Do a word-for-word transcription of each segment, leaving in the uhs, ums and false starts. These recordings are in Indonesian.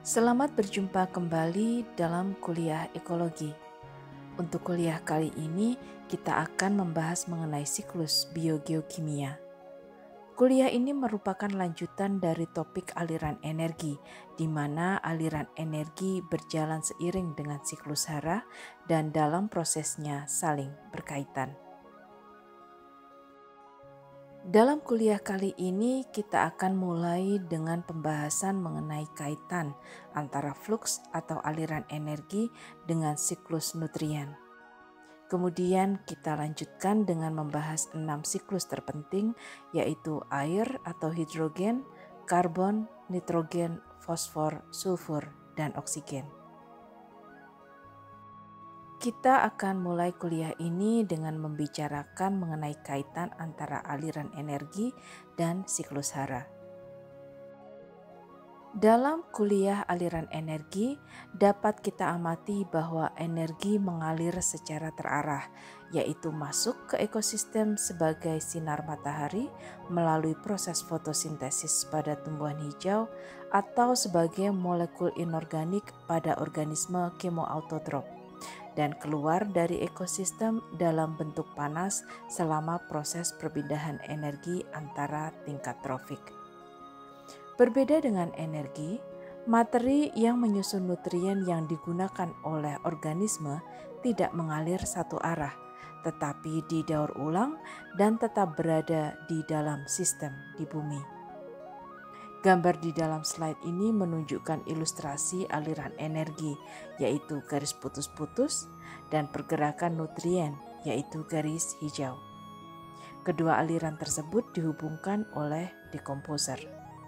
Selamat berjumpa kembali dalam kuliah ekologi. Untuk kuliah kali ini, kita akan membahas mengenai siklus biogeokimia. Kuliah ini merupakan lanjutan dari topik aliran energi, di mana aliran energi berjalan seiring dengan siklus hara dan dalam prosesnya saling berkaitan. Dalam kuliah kali ini kita akan mulai dengan pembahasan mengenai kaitan antara fluks atau aliran energi dengan siklus nutrien. Kemudian kita lanjutkan dengan membahas enam siklus terpenting, yaitu air atau hidrogen, karbon, nitrogen, fosfor, sulfur, dan oksigen. Kita akan mulai kuliah ini dengan membicarakan mengenai kaitan antara aliran energi dan siklus hara. Dalam kuliah aliran energi, dapat kita amati bahwa energi mengalir secara terarah, yaitu masuk ke ekosistem sebagai sinar matahari melalui proses fotosintesis pada tumbuhan hijau atau sebagai molekul inorganik pada organisme kemoautotrop, dan keluar dari ekosistem dalam bentuk panas selama proses perpindahan energi antara tingkat trofik. Berbeda dengan energi, materi yang menyusun nutrien yang digunakan oleh organisme tidak mengalir satu arah, tetapi didaur ulang dan tetap berada di dalam sistem di bumi. Gambar di dalam slide ini menunjukkan ilustrasi aliran energi, yaitu garis putus-putus, dan pergerakan nutrien, yaitu garis hijau. Kedua aliran tersebut dihubungkan oleh dekomposer.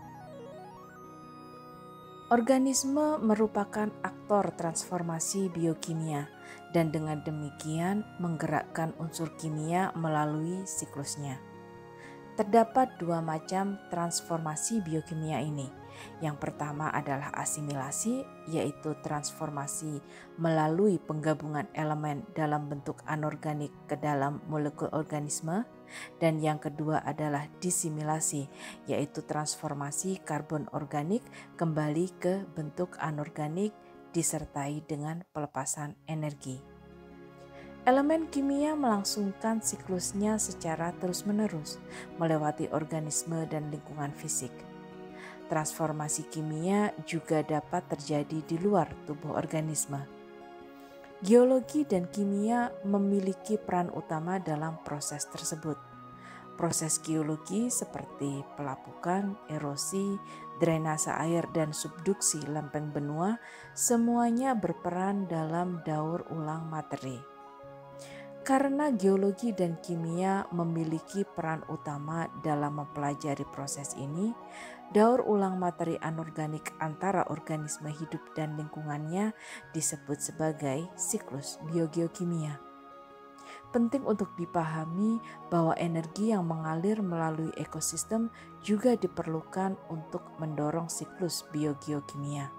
Organisme merupakan aktor transformasi biokimia dan dengan demikian menggerakkan unsur kimia melalui siklusnya. Terdapat dua macam transformasi biokimia ini. Yang pertama adalah asimilasi, yaitu transformasi melalui penggabungan elemen dalam bentuk anorganik ke dalam molekul organisme. Dan yang kedua adalah disimilasi, yaitu transformasi karbon organik kembali ke bentuk anorganik disertai dengan pelepasan energi. Elemen kimia melangsungkan siklusnya secara terus-menerus melewati organisme dan lingkungan fisik. Transformasi kimia juga dapat terjadi di luar tubuh organisme. Geologi dan kimia memiliki peran utama dalam proses tersebut. Proses geologi seperti pelapukan, erosi, drainase air, dan subduksi lempeng benua semuanya berperan dalam daur ulang materi. Karena geologi dan kimia memiliki peran utama dalam mempelajari proses ini, daur ulang materi anorganik antara organisme hidup dan lingkungannya disebut sebagai siklus biogeokimia. Penting untuk dipahami bahwa energi yang mengalir melalui ekosistem juga diperlukan untuk mendorong siklus biogeokimia.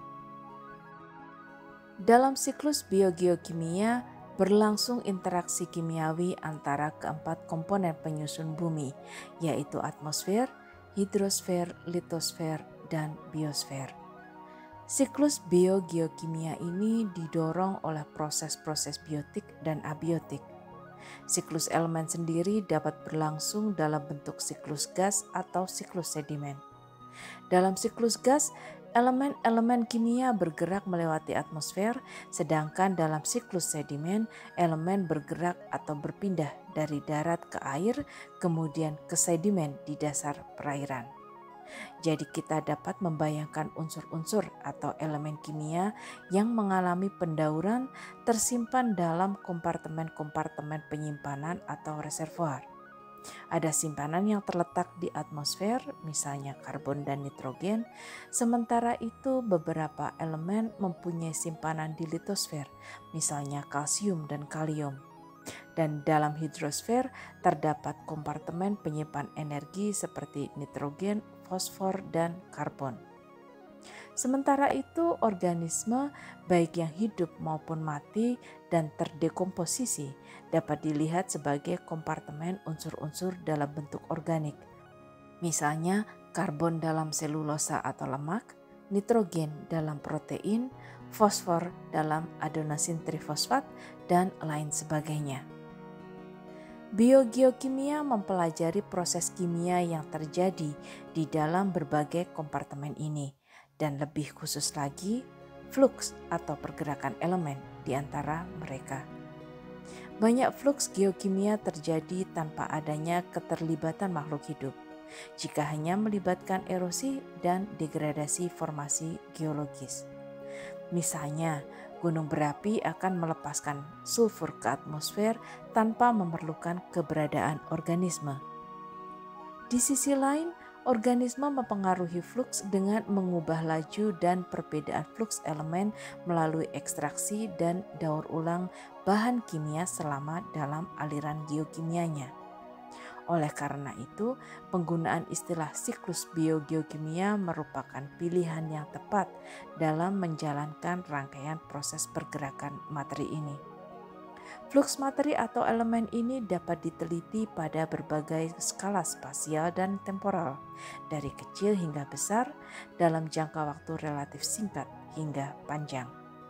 Dalam siklus biogeokimia, berlangsung interaksi kimiawi antara keempat komponen penyusun bumi, yaitu atmosfer, hidrosfer, litosfer, dan biosfer. Siklus biogeokimia ini didorong oleh proses-proses biotik dan abiotik. Siklus elemen sendiri dapat berlangsung dalam bentuk siklus gas atau siklus sedimen. Dalam siklus gas, elemen-elemen kimia bergerak melewati atmosfer, sedangkan dalam siklus sedimen, elemen bergerak atau berpindah dari darat ke air, kemudian ke sedimen di dasar perairan. Jadi kita dapat membayangkan unsur-unsur atau elemen kimia yang mengalami pendauran tersimpan dalam kompartemen-kompartemen penyimpanan atau reservoir. Ada simpanan yang terletak di atmosfer, misalnya karbon dan nitrogen, sementara itu beberapa elemen mempunyai simpanan di litosfer, misalnya kalsium dan kalium. Dan dalam hidrosfer terdapat kompartemen penyimpan energi seperti nitrogen, fosfor, dan karbon. Sementara itu, organisme baik yang hidup maupun mati dan terdekomposisi dapat dilihat sebagai kompartemen unsur-unsur dalam bentuk organik. Misalnya karbon dalam selulosa atau lemak, nitrogen dalam protein, fosfor dalam adenosin trifosfat, dan lain sebagainya. Biogeokimia mempelajari proses kimia yang terjadi di dalam berbagai kompartemen ini, dan lebih khusus lagi, fluks atau pergerakan elemen di antara mereka. Banyak fluks geokimia terjadi tanpa adanya keterlibatan makhluk hidup, jika hanya melibatkan erosi dan degradasi formasi geologis. Misalnya, gunung berapi akan melepaskan sulfur ke atmosfer tanpa memerlukan keberadaan organisme. Di sisi lain, organisme mempengaruhi fluks dengan mengubah laju dan perbedaan fluks elemen melalui ekstraksi dan daur ulang bahan kimia selama dalam aliran geokimianya. Oleh karena itu, penggunaan istilah siklus biogeokimia merupakan pilihan yang tepat dalam menjalankan rangkaian proses pergerakan materi ini. Fluks materi atau elemen ini dapat diteliti pada berbagai skala spasial dan temporal, dari kecil hingga besar dalam jangka waktu relatif singkat hingga panjang.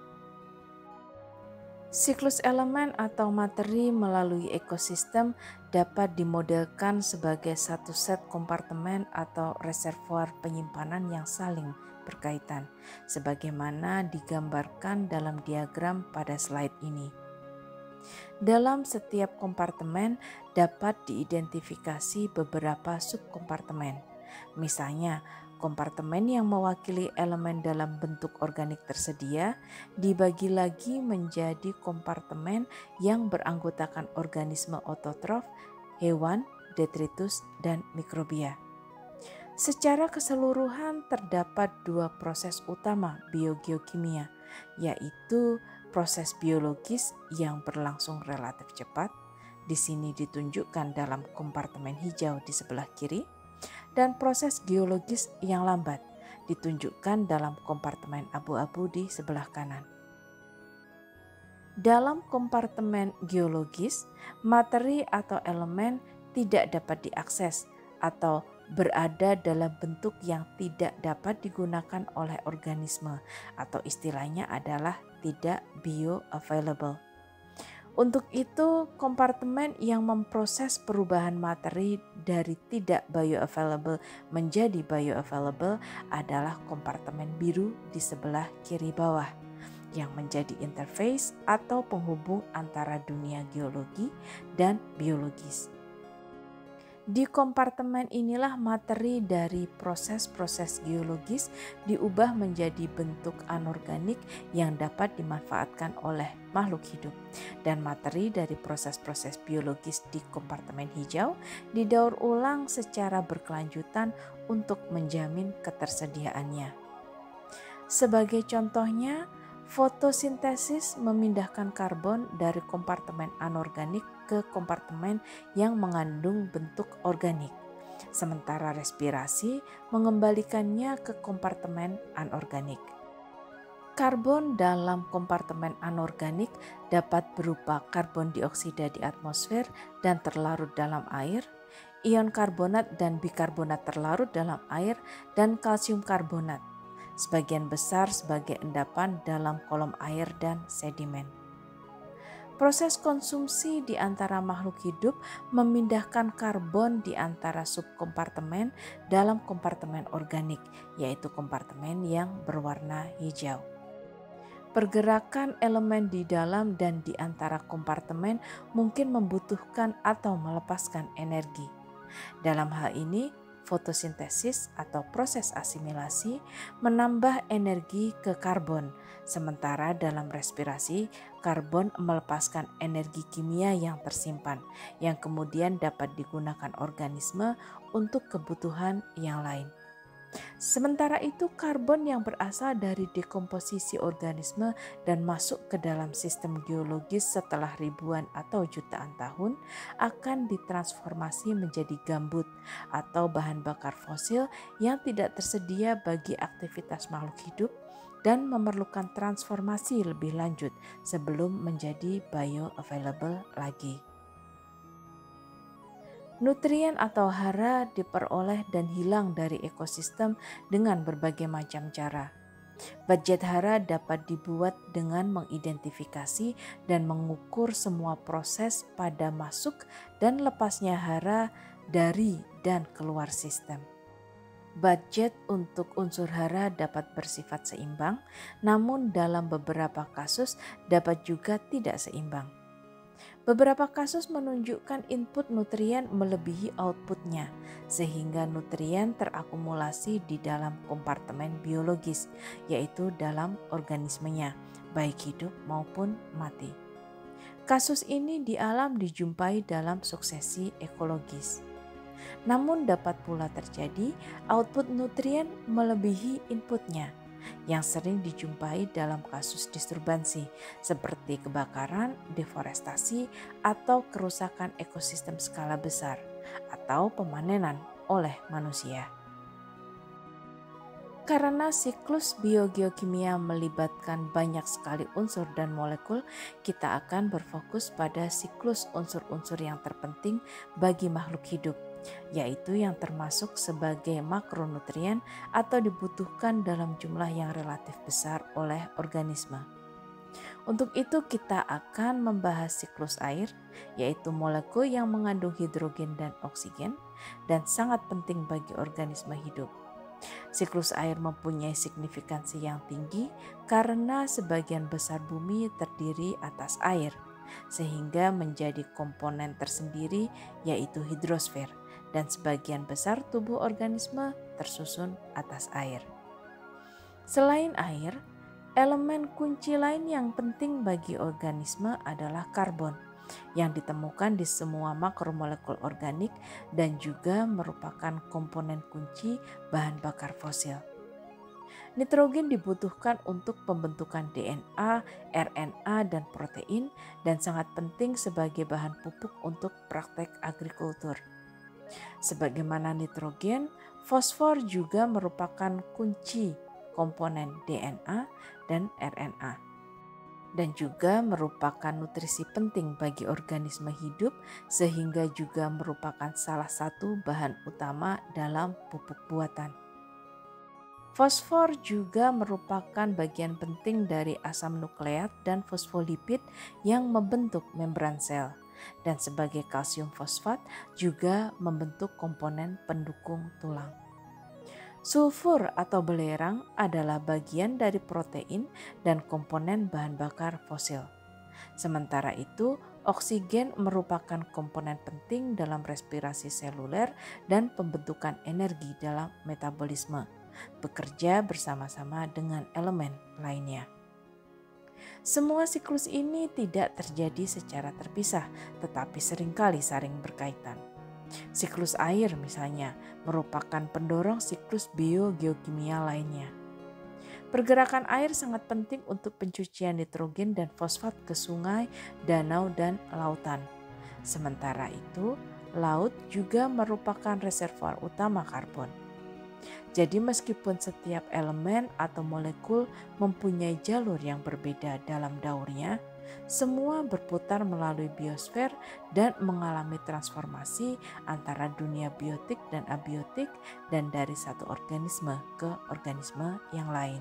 Siklus elemen atau materi melalui ekosistem dapat dimodelkan sebagai satu set kompartemen atau reservoir penyimpanan yang saling berkaitan, sebagaimana digambarkan dalam diagram pada slide ini. Dalam setiap kompartemen dapat diidentifikasi beberapa subkompartemen. Misalnya, kompartemen yang mewakili elemen dalam bentuk organik tersedia dibagi lagi menjadi kompartemen yang beranggotakan organisme ototrof, hewan, detritus, dan mikrobia. Secara keseluruhan terdapat dua proses utama biogeokimia, yaitu proses biologis yang berlangsung relatif cepat, di sini ditunjukkan dalam kompartemen hijau di sebelah kiri, dan proses geologis yang lambat, ditunjukkan dalam kompartemen abu-abu di sebelah kanan. Dalam kompartemen geologis, materi atau elemen tidak dapat diakses atau berada dalam bentuk yang tidak dapat digunakan oleh organisme, atau istilahnya adalah tidak bioavailable. Untuk itu, kompartemen yang memproses perubahan materi dari tidak bioavailable menjadi bioavailable adalah kompartemen biru di sebelah kiri bawah, yang menjadi interface atau penghubung antara dunia geologi dan biologis. Di kompartemen inilah materi dari proses-proses geologis diubah menjadi bentuk anorganik yang dapat dimanfaatkan oleh makhluk hidup, dan materi dari proses-proses biologis di kompartemen hijau didaur ulang secara berkelanjutan untuk menjamin ketersediaannya. Sebagai contohnya, fotosintesis memindahkan karbon dari kompartemen anorganik ke kompartemen yang mengandung bentuk organik, sementara respirasi mengembalikannya ke kompartemen anorganik. Karbon dalam kompartemen anorganik dapat berupa karbon dioksida di atmosfer dan terlarut dalam air, ion karbonat dan bikarbonat terlarut dalam air, dan kalsium karbonat, sebagian besar sebagai endapan dalam kolom air dan sedimen. Proses konsumsi di antara makhluk hidup memindahkan karbon di antara subkompartemen dalam kompartemen organik, yaitu kompartemen yang berwarna hijau. Pergerakan elemen di dalam dan di antara kompartemen mungkin membutuhkan atau melepaskan energi. Dalam hal ini, fotosintesis atau proses asimilasi menambah energi ke karbon, sementara dalam respirasi karbon melepaskan energi kimia yang tersimpan, yang kemudian dapat digunakan organisme untuk kebutuhan yang lain. Sementara itu, karbon yang berasal dari dekomposisi organisme dan masuk ke dalam sistem geologis setelah ribuan atau jutaan tahun akan ditransformasi menjadi gambut atau bahan bakar fosil yang tidak tersedia bagi aktivitas makhluk hidup dan memerlukan transformasi lebih lanjut sebelum menjadi bioavailable lagi. Nutrien atau hara diperoleh dan hilang dari ekosistem dengan berbagai macam cara. Budget hara dapat dibuat dengan mengidentifikasi dan mengukur semua proses pada masuk dan lepasnya hara dari dan keluar sistem. Budget untuk unsur hara dapat bersifat seimbang, namun dalam beberapa kasus dapat juga tidak seimbang. Beberapa kasus menunjukkan input nutrien melebihi outputnya, sehingga nutrien terakumulasi di dalam kompartemen biologis, yaitu dalam organismenya, baik hidup maupun mati. Kasus ini di alam dijumpai dalam suksesi ekologis. Namun dapat pula terjadi output nutrien melebihi inputnya, yang sering dijumpai dalam kasus disturbansi seperti kebakaran, deforestasi, atau kerusakan ekosistem skala besar, atau pemanenan oleh manusia. Karena siklus biogeokimia melibatkan banyak sekali unsur dan molekul, kita akan berfokus pada siklus unsur-unsur yang terpenting bagi makhluk hidup, yaitu yang termasuk sebagai makronutrien atau dibutuhkan dalam jumlah yang relatif besar oleh organisme. Untuk itu kita akan membahas siklus air, yaitu molekul yang mengandung hidrogen dan oksigen dan sangat penting bagi organisme hidup. Siklus air mempunyai signifikansi yang tinggi karena sebagian besar bumi terdiri atas air, sehingga menjadi komponen tersendiri yaitu hidrosfer, dan sebagian besar tubuh organisme tersusun atas air. Selain air, elemen kunci lain yang penting bagi organisme adalah karbon, yang ditemukan di semua makromolekul organik dan juga merupakan komponen kunci bahan bakar fosil. Nitrogen dibutuhkan untuk pembentukan D N A, R N A, dan protein, dan sangat penting sebagai bahan pupuk untuk praktek agrikultur. Sebagaimana nitrogen, fosfor juga merupakan kunci komponen D N A dan R N A, dan juga merupakan nutrisi penting bagi organisme hidup, sehingga juga merupakan salah satu bahan utama dalam pupuk buatan. Fosfor juga merupakan bagian penting dari asam nukleat dan fosfolipid yang membentuk membran sel, dan sebagai kalsium fosfat juga membentuk komponen pendukung tulang. Sulfur atau belerang adalah bagian dari protein dan komponen bahan bakar fosil. Sementara itu, oksigen merupakan komponen penting dalam respirasi seluler dan pembentukan energi dalam metabolisme, bekerja bersama-sama dengan elemen lainnya. Semua siklus ini tidak terjadi secara terpisah, tetapi seringkali saling berkaitan. Siklus air misalnya merupakan pendorong siklus biogeokimia lainnya. Pergerakan air sangat penting untuk pencucian nitrogen dan fosfat ke sungai, danau, dan lautan. Sementara itu, laut juga merupakan reservoir utama karbon. Jadi meskipun setiap elemen atau molekul mempunyai jalur yang berbeda dalam daurnya, semua berputar melalui biosfer dan mengalami transformasi antara dunia biotik dan abiotik dan dari satu organisme ke organisme yang lain.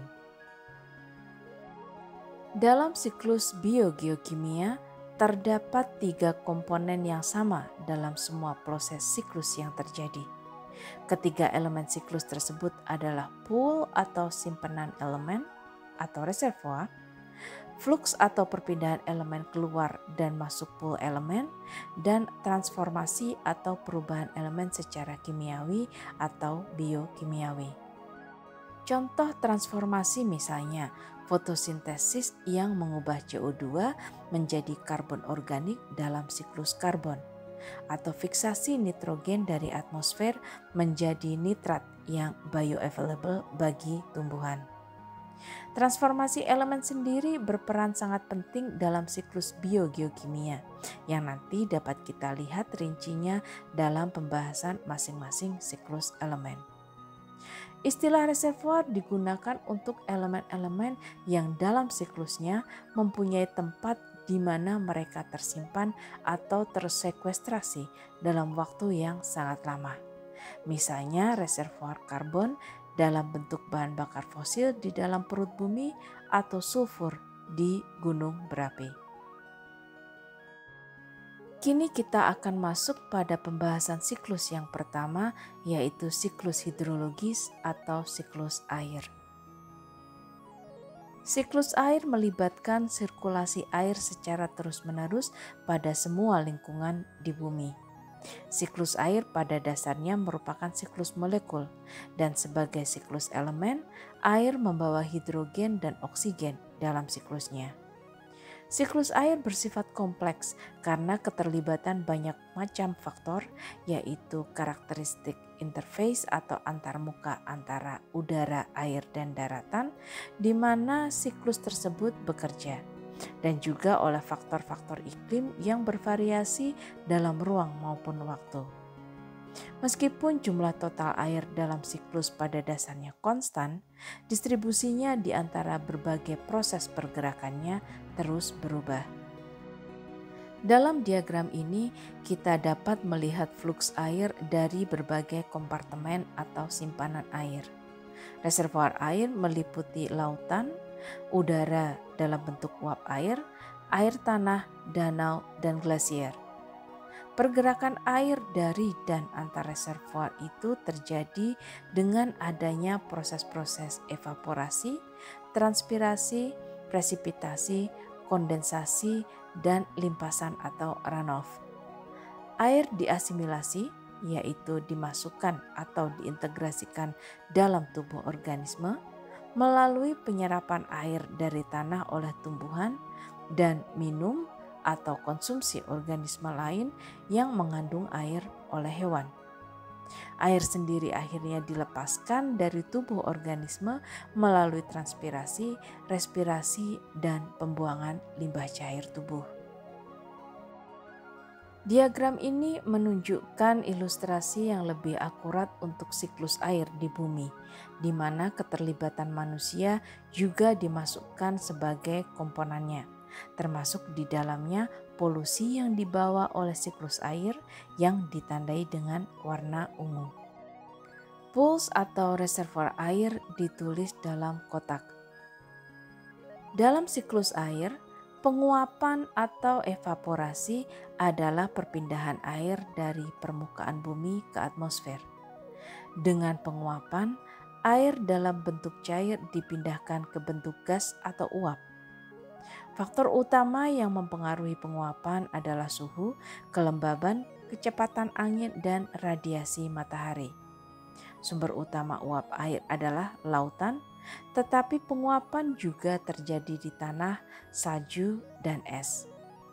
Dalam siklus biogeokimia, terdapat tiga komponen yang sama dalam semua proses siklus yang terjadi. Ketiga elemen siklus tersebut adalah pool atau simpenan elemen atau reservoir, flux atau perpindahan elemen keluar dan masuk pool elemen, dan transformasi atau perubahan elemen secara kimiawi atau biokimiawi. Contoh transformasi misalnya fotosintesis yang mengubah C O dua menjadi karbon organik dalam siklus karbon, atau fiksasi nitrogen dari atmosfer menjadi nitrat yang bioavailable bagi tumbuhan. Transformasi elemen sendiri berperan sangat penting dalam siklus biogeokimia yang nanti dapat kita lihat rincinya dalam pembahasan masing-masing siklus elemen. Istilah reservoir digunakan untuk elemen-elemen yang dalam siklusnya mempunyai tempat di mana mereka tersimpan atau tersekwestrasi dalam waktu yang sangat lama. Misalnya reservoir karbon dalam bentuk bahan bakar fosil di dalam perut bumi atau sulfur di gunung berapi. Kini kita akan masuk pada pembahasan siklus yang pertama, yaitu siklus hidrologis atau siklus air. Siklus air melibatkan sirkulasi air secara terus-menerus pada semua lingkungan di bumi. Siklus air pada dasarnya merupakan siklus molekul, dan sebagai siklus elemen, air membawa hidrogen dan oksigen dalam siklusnya. Siklus air bersifat kompleks karena keterlibatan banyak macam faktor, yaitu karakteristik interface atau antarmuka antara udara, air, dan daratan, di mana siklus tersebut bekerja, dan juga oleh faktor-faktor iklim yang bervariasi dalam ruang maupun waktu. Meskipun jumlah total air dalam siklus pada dasarnya konstan, distribusinya di antara berbagai proses pergerakannya terus berubah. Dalam diagram ini, kita dapat melihat fluks air dari berbagai kompartemen atau simpanan air. Reservoir air meliputi lautan, udara dalam bentuk uap air, air tanah, danau, dan glasier. Pergerakan air dari dan antar reservoir itu terjadi dengan adanya proses-proses evaporasi, transpirasi, presipitasi, kondensasi, dan limpasan atau runoff. Air diasimilasi, yaitu dimasukkan atau diintegrasikan dalam tubuh organisme melalui penyerapan air dari tanah oleh tumbuhan dan minum atau konsumsi organisme lain yang mengandung air oleh hewan. Air sendiri akhirnya dilepaskan dari tubuh organisme melalui transpirasi, respirasi, dan pembuangan limbah cair tubuh. Diagram ini menunjukkan ilustrasi yang lebih akurat untuk siklus air di bumi, di mana keterlibatan manusia juga dimasukkan sebagai komponennya, termasuk di dalamnya polusi yang dibawa oleh siklus air yang ditandai dengan warna ungu. Pools atau reservoir air ditulis dalam kotak. Dalam siklus air, penguapan atau evaporasi adalah perpindahan air dari permukaan bumi ke atmosfer. Dengan penguapan, air dalam bentuk cair dipindahkan ke bentuk gas atau uap. Faktor utama yang mempengaruhi penguapan adalah suhu, kelembaban, kecepatan angin, dan radiasi matahari. Sumber utama uap air adalah lautan, tetapi penguapan juga terjadi di tanah, salju, dan es.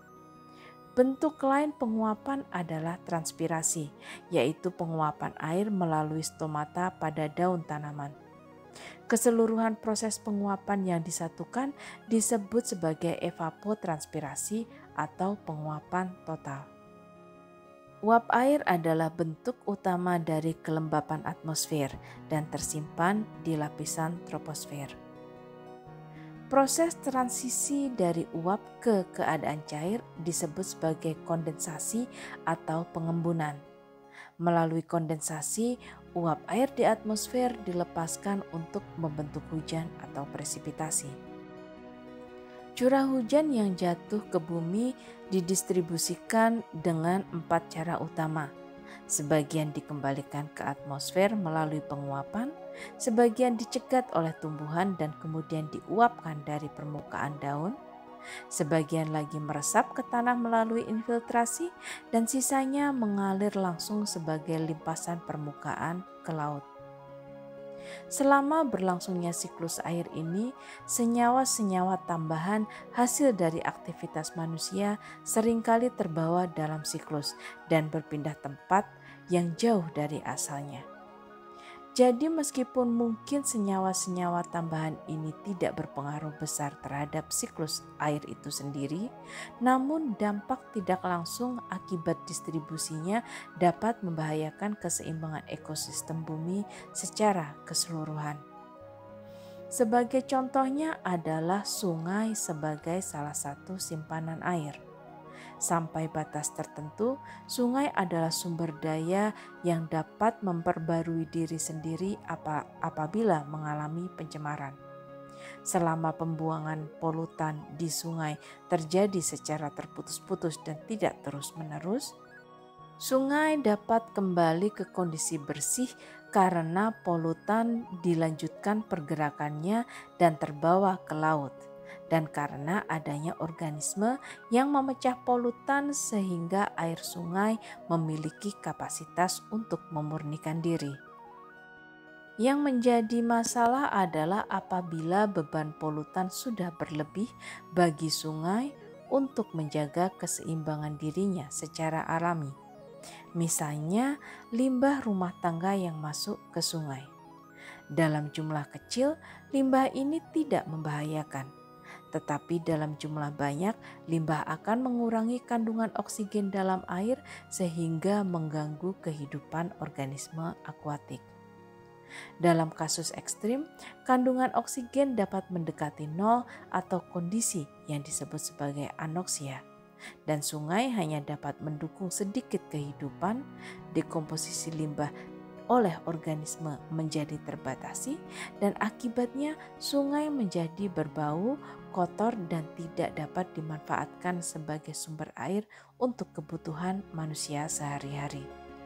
Bentuk lain penguapan adalah transpirasi, yaitu penguapan air melalui stomata pada daun tanaman. Keseluruhan proses penguapan yang disatukan disebut sebagai evapotranspirasi atau penguapan total. Uap air adalah bentuk utama dari kelembapan atmosfer dan tersimpan di lapisan troposfer. Proses transisi dari uap ke keadaan cair disebut sebagai kondensasi atau pengembunan. Melalui kondensasi, uap air di atmosfer dilepaskan untuk membentuk hujan atau presipitasi. Curah hujan yang jatuh ke bumi didistribusikan dengan empat cara utama. Sebagian dikembalikan ke atmosfer melalui penguapan, sebagian dicegat oleh tumbuhan dan kemudian diuapkan dari permukaan daun, sebagian lagi meresap ke tanah melalui infiltrasi, dan sisanya mengalir langsung sebagai limpasan permukaan ke laut. Selama berlangsungnya siklus air ini, senyawa-senyawa tambahan hasil dari aktivitas manusia seringkali terbawa dalam siklus dan berpindah tempat yang jauh dari asalnya. Jadi meskipun mungkin senyawa-senyawa tambahan ini tidak berpengaruh besar terhadap siklus air itu sendiri, namun dampak tidak langsung akibat distribusinya dapat membahayakan keseimbangan ekosistem bumi secara keseluruhan. Sebagai contohnya adalah sungai sebagai salah satu simpanan air. Sampai batas tertentu, sungai adalah sumber daya yang dapat memperbarui diri sendiri apabila mengalami pencemaran. Selama pembuangan polutan di sungai terjadi secara terputus-putus dan tidak terus-menerus, sungai dapat kembali ke kondisi bersih karena polutan dilanjutkan pergerakannya dan terbawa ke laut. Dan karena adanya organisme yang memecah polutan sehingga air sungai memiliki kapasitas untuk memurnikan diri. Yang menjadi masalah adalah apabila beban polutan sudah berlebih bagi sungai untuk menjaga keseimbangan dirinya secara alami. Misalnya limbah rumah tangga yang masuk ke sungai. Dalam jumlah kecil, limbah ini tidak membahayakan. Tetapi dalam jumlah banyak, limbah akan mengurangi kandungan oksigen dalam air sehingga mengganggu kehidupan organisme akuatik. Dalam kasus ekstrim, kandungan oksigen dapat mendekati nol atau kondisi yang disebut sebagai anoksia. Dan sungai hanya dapat mendukung sedikit kehidupan. Dekomposisi limbah oleh organisme menjadi terbatasi dan akibatnya sungai menjadi berbau, kotor dan tidak dapat dimanfaatkan sebagai sumber air untuk kebutuhan manusia sehari-hari.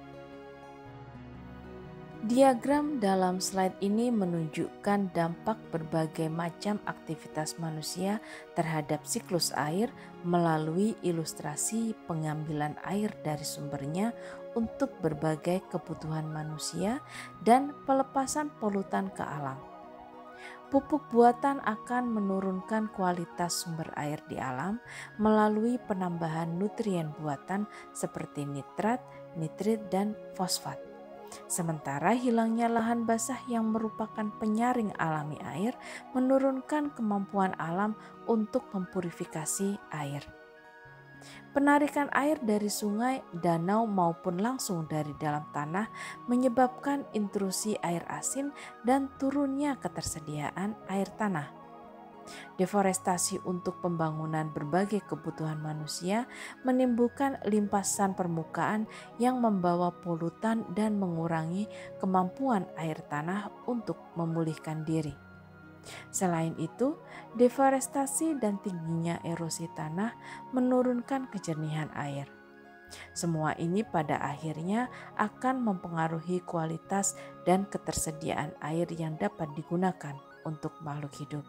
Diagram dalam slide ini menunjukkan dampak berbagai macam aktivitas manusia terhadap siklus air melalui ilustrasi pengambilan air dari sumbernya untuk berbagai kebutuhan manusia dan pelepasan polutan ke alam. Pupuk buatan akan menurunkan kualitas sumber air di alam melalui penambahan nutrien buatan seperti nitrat, nitrit, dan fosfat. Sementara hilangnya lahan basah yang merupakan penyaring alami air menurunkan kemampuan alam untuk mempurifikasi air. Penarikan air dari sungai, danau maupun langsung dari dalam tanah menyebabkan intrusi air asin dan turunnya ketersediaan air tanah. Deforestasi untuk pembangunan berbagai kebutuhan manusia menimbulkan limpasan permukaan yang membawa polutan dan mengurangi kemampuan air tanah untuk memulihkan diri. Selain itu, deforestasi dan tingginya erosi tanah menurunkan kejernihan air. Semua ini pada akhirnya akan mempengaruhi kualitas dan ketersediaan air yang dapat digunakan untuk makhluk hidup.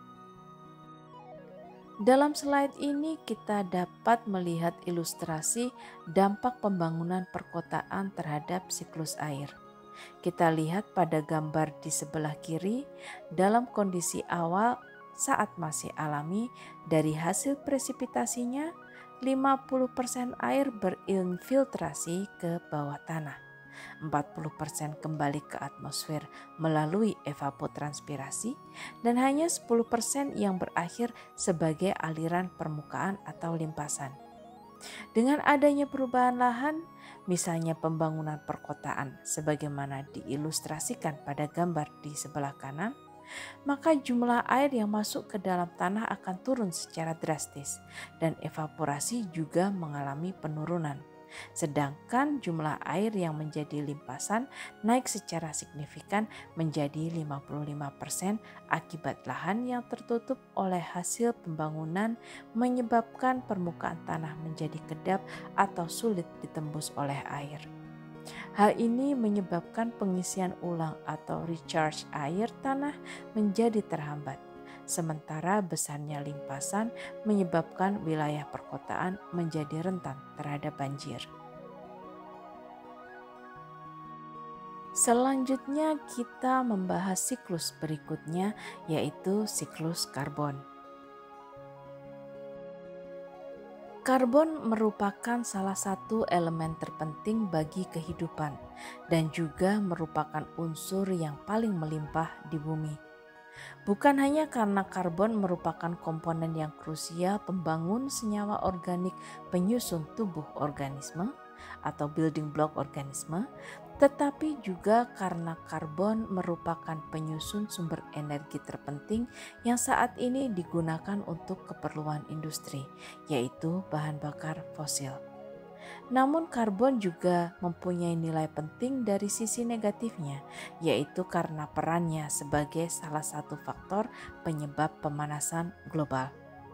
Dalam slide ini kita dapat melihat ilustrasi dampak pembangunan perkotaan terhadap siklus air. Kita lihat pada gambar di sebelah kiri, dalam kondisi awal saat masih alami, dari hasil presipitasinya lima puluh persen air berinfiltrasi ke bawah tanah, empat puluh persen kembali ke atmosfer melalui evapotranspirasi, dan hanya sepuluh persen yang berakhir sebagai aliran permukaan atau limpasan. Dengan adanya perubahan lahan, misalnya pembangunan perkotaan sebagaimana diilustrasikan pada gambar di sebelah kanan, maka jumlah air yang masuk ke dalam tanah akan turun secara drastis dan evaporasi juga mengalami penurunan. Sedangkan jumlah air yang menjadi limpasan naik secara signifikan menjadi lima puluh lima persen akibat lahan yang tertutup oleh hasil pembangunan menyebabkan permukaan tanah menjadi kedap atau sulit ditembus oleh air. Hal ini menyebabkan pengisian ulang atau recharge air tanah menjadi terhambat. Sementara besarnya limpasan menyebabkan wilayah perkotaan menjadi rentan terhadap banjir. Selanjutnya kita membahas siklus berikutnya, yaitu siklus karbon. Karbon merupakan salah satu elemen terpenting bagi kehidupan dan juga merupakan unsur yang paling melimpah di bumi. Bukan hanya karena karbon merupakan komponen yang krusial pembangun senyawa organik penyusun tubuh organisme atau building block organisme, tetapi juga karena karbon merupakan penyusun sumber energi terpenting yang saat ini digunakan untuk keperluan industri, yaitu bahan bakar fosil. Namun karbon juga mempunyai nilai penting dari sisi negatifnya, yaitu karena perannya sebagai salah satu faktor penyebab pemanasan global.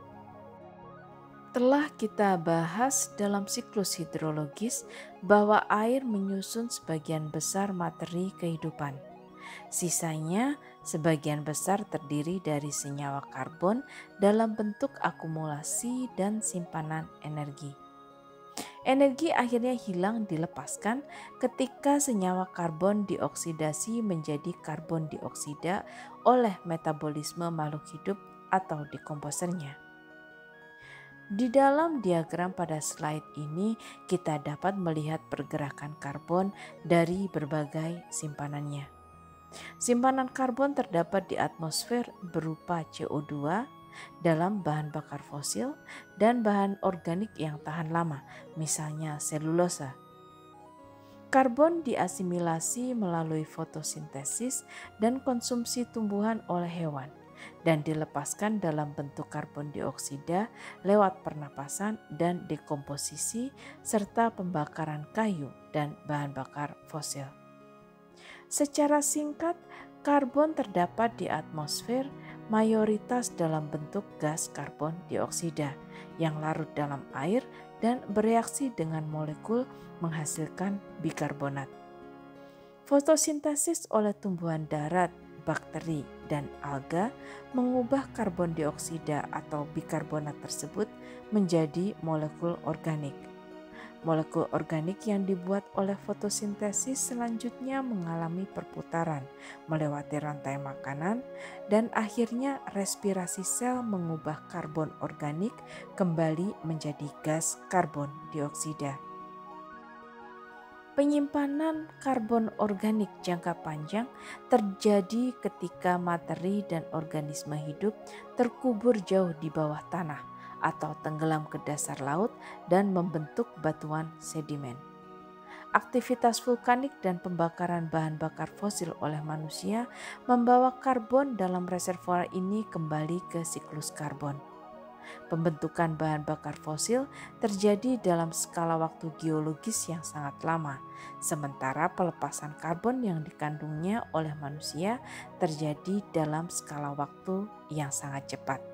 Telah kita bahas dalam siklus hidrologis bahwa air menyusun sebagian besar materi kehidupan. Sisanya sebagian besar terdiri dari senyawa karbon dalam bentuk akumulasi dan simpanan energi. Energi akhirnya hilang dilepaskan ketika senyawa karbon dioksidasi menjadi karbon dioksida oleh metabolisme makhluk hidup atau dekomposernya. Di dalam diagram pada slide ini kita dapat melihat pergerakan karbon dari berbagai simpanannya. Simpanan karbon terdapat di atmosfer berupa C O dua dalam bahan bakar fosil dan bahan organik yang tahan lama, misalnya selulosa. Karbon diasimilasi melalui fotosintesis dan konsumsi tumbuhan oleh hewan, dan dilepaskan dalam bentuk karbon dioksida lewat pernapasan dan dekomposisi serta pembakaran kayu dan bahan bakar fosil. Secara singkat, karbon terdapat di atmosfer mayoritas dalam bentuk gas karbon dioksida yang larut dalam air dan bereaksi dengan molekul menghasilkan bikarbonat. Fotosintesis oleh tumbuhan darat, bakteri, dan alga mengubah karbon dioksida atau bikarbonat tersebut menjadi molekul organik. Molekul organik yang dibuat oleh fotosintesis selanjutnya mengalami perputaran, melewati rantai makanan, dan akhirnya respirasi sel mengubah karbon organik kembali menjadi gas karbon dioksida. Penyimpanan karbon organik jangka panjang terjadi ketika materi dan organisme hidup terkubur jauh di bawah tanah atau tenggelam ke dasar laut dan membentuk batuan sedimen. Aktivitas vulkanik dan pembakaran bahan bakar fosil oleh manusia membawa karbon dalam reservoir ini kembali ke siklus karbon. Pembentukan bahan bakar fosil terjadi dalam skala waktu geologis yang sangat lama, sementara pelepasan karbon yang dikandungnya oleh manusia terjadi dalam skala waktu yang sangat cepat.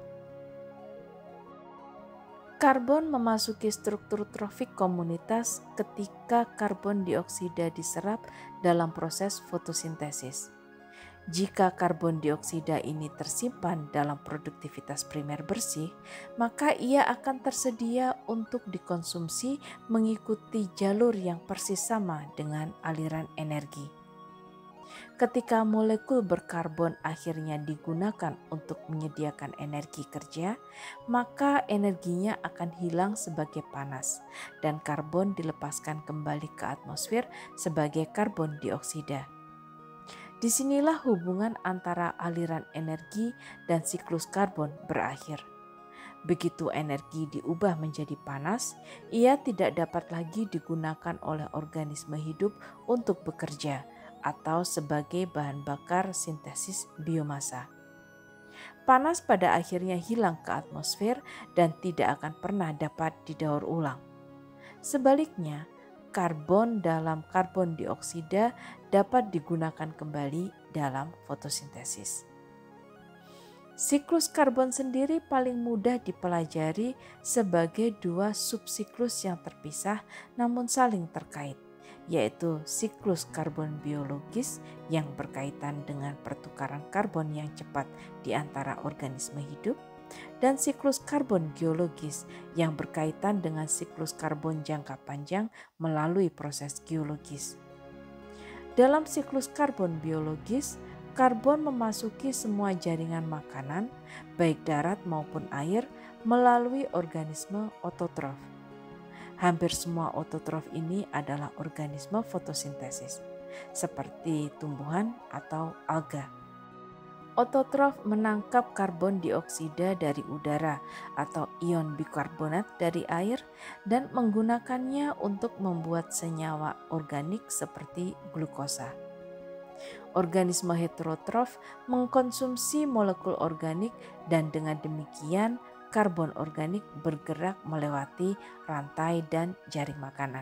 Karbon memasuki struktur trofik komunitas ketika karbon dioksida diserap dalam proses fotosintesis. Jika karbon dioksida ini tersimpan dalam produktivitas primer bersih, maka ia akan tersedia untuk dikonsumsi mengikuti jalur yang persis sama dengan aliran energi. Ketika molekul berkarbon akhirnya digunakan untuk menyediakan energi kerja, maka energinya akan hilang sebagai panas dan karbon dilepaskan kembali ke atmosfer sebagai karbon dioksida. Disinilah hubungan antara aliran energi dan siklus karbon berakhir. Begitu energi diubah menjadi panas, ia tidak dapat lagi digunakan oleh organisme hidup untuk bekerja atau sebagai bahan bakar sintesis biomasa. Panas pada akhirnya hilang ke atmosfer dan tidak akan pernah dapat didaur ulang. Sebaliknya, karbon dalam karbon dioksida dapat digunakan kembali dalam fotosintesis. Siklus karbon sendiri paling mudah dipelajari sebagai dua subsiklus yang terpisah namun saling terkait, yaitu siklus karbon biologis yang berkaitan dengan pertukaran karbon yang cepat di antara organisme hidup, dan siklus karbon geologis yang berkaitan dengan siklus karbon jangka panjang melalui proses geologis. Dalam siklus karbon biologis, karbon memasuki semua jaringan makanan, baik darat maupun air, melalui organisme ototrof. Hampir semua ototrof ini adalah organisme fotosintesis, seperti tumbuhan atau alga. Ototrof menangkap karbon dioksida dari udara atau ion bikarbonat dari air dan menggunakannya untuk membuat senyawa organik seperti glukosa. Organisme heterotrof mengkonsumsi molekul organik dan dengan demikian karbon organik bergerak melewati rantai dan jaring makanan.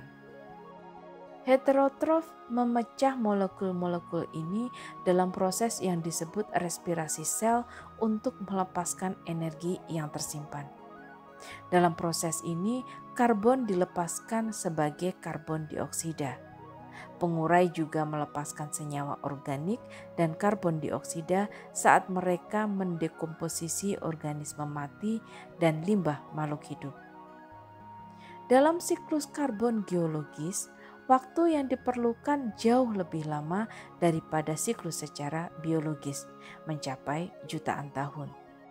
Heterotrof memecah molekul-molekul ini dalam proses yang disebut respirasi sel untuk melepaskan energi yang tersimpan. Dalam proses ini, karbon dilepaskan sebagai karbon dioksida. Pengurai juga melepaskan senyawa organik dan karbon dioksida saat mereka mendekomposisi organisme mati dan limbah makhluk hidup. Dalam siklus karbon geologis, waktu yang diperlukan jauh lebih lama daripada siklus secara biologis, mencapai jutaan tahun.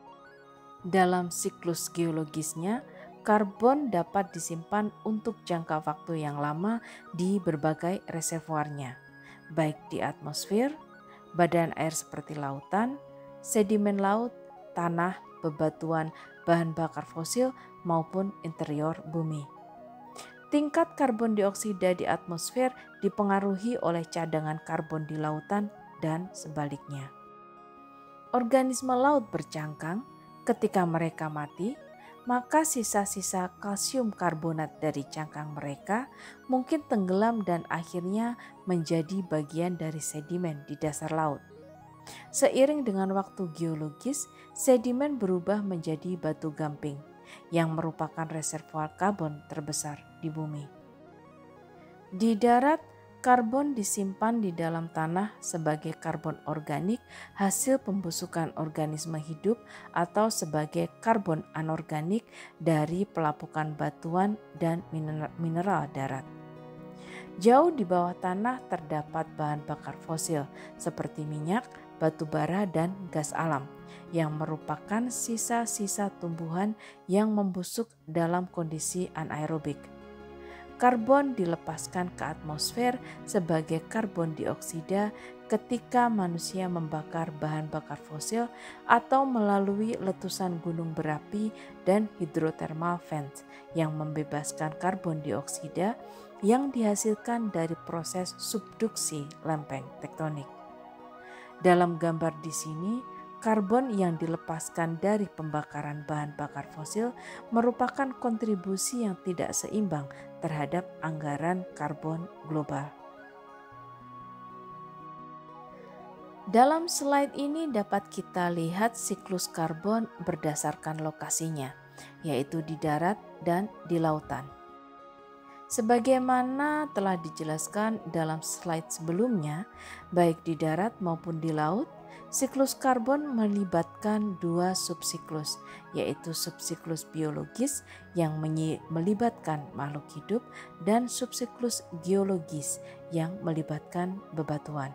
Dalam siklus geologisnya, karbon dapat disimpan untuk jangka waktu yang lama di berbagai reservoirnya, baik di atmosfer, badan air seperti lautan, sedimen laut, tanah, bebatuan, bahan bakar fosil, maupun interior bumi. Tingkat karbon dioksida di atmosfer dipengaruhi oleh cadangan karbon di lautan dan sebaliknya. Organisme laut bercangkang, ketika mereka mati, maka sisa-sisa kalsium karbonat dari cangkang mereka mungkin tenggelam dan akhirnya menjadi bagian dari sedimen di dasar laut. Seiring dengan waktu geologis, sedimen berubah menjadi batu gamping yang merupakan reservoir karbon terbesar di bumi. Di darat, karbon disimpan di dalam tanah sebagai karbon organik hasil pembusukan organisme hidup atau sebagai karbon anorganik dari pelapukan batuan dan mineral darat. Jauh di bawah tanah terdapat bahan bakar fosil seperti minyak, batu bara, dan gas alam yang merupakan sisa-sisa tumbuhan yang membusuk dalam kondisi anaerobik. Karbon dilepaskan ke atmosfer sebagai karbon dioksida ketika manusia membakar bahan bakar fosil atau melalui letusan gunung berapi dan hidrotermal vents yang membebaskan karbon dioksida yang dihasilkan dari proses subduksi lempeng tektonik. Dalam gambar di sini, karbon yang dilepaskan dari pembakaran bahan bakar fosil merupakan kontribusi yang tidak seimbang terhadap anggaran karbon global. Dalam slide ini dapat kita lihat siklus karbon berdasarkan lokasinya, yaitu di darat dan di lautan. Sebagaimana telah dijelaskan dalam slide sebelumnya, baik di darat maupun di laut, siklus karbon melibatkan dua subsiklus, yaitu subsiklus biologis yang melibatkan makhluk hidup dan subsiklus geologis yang melibatkan bebatuan.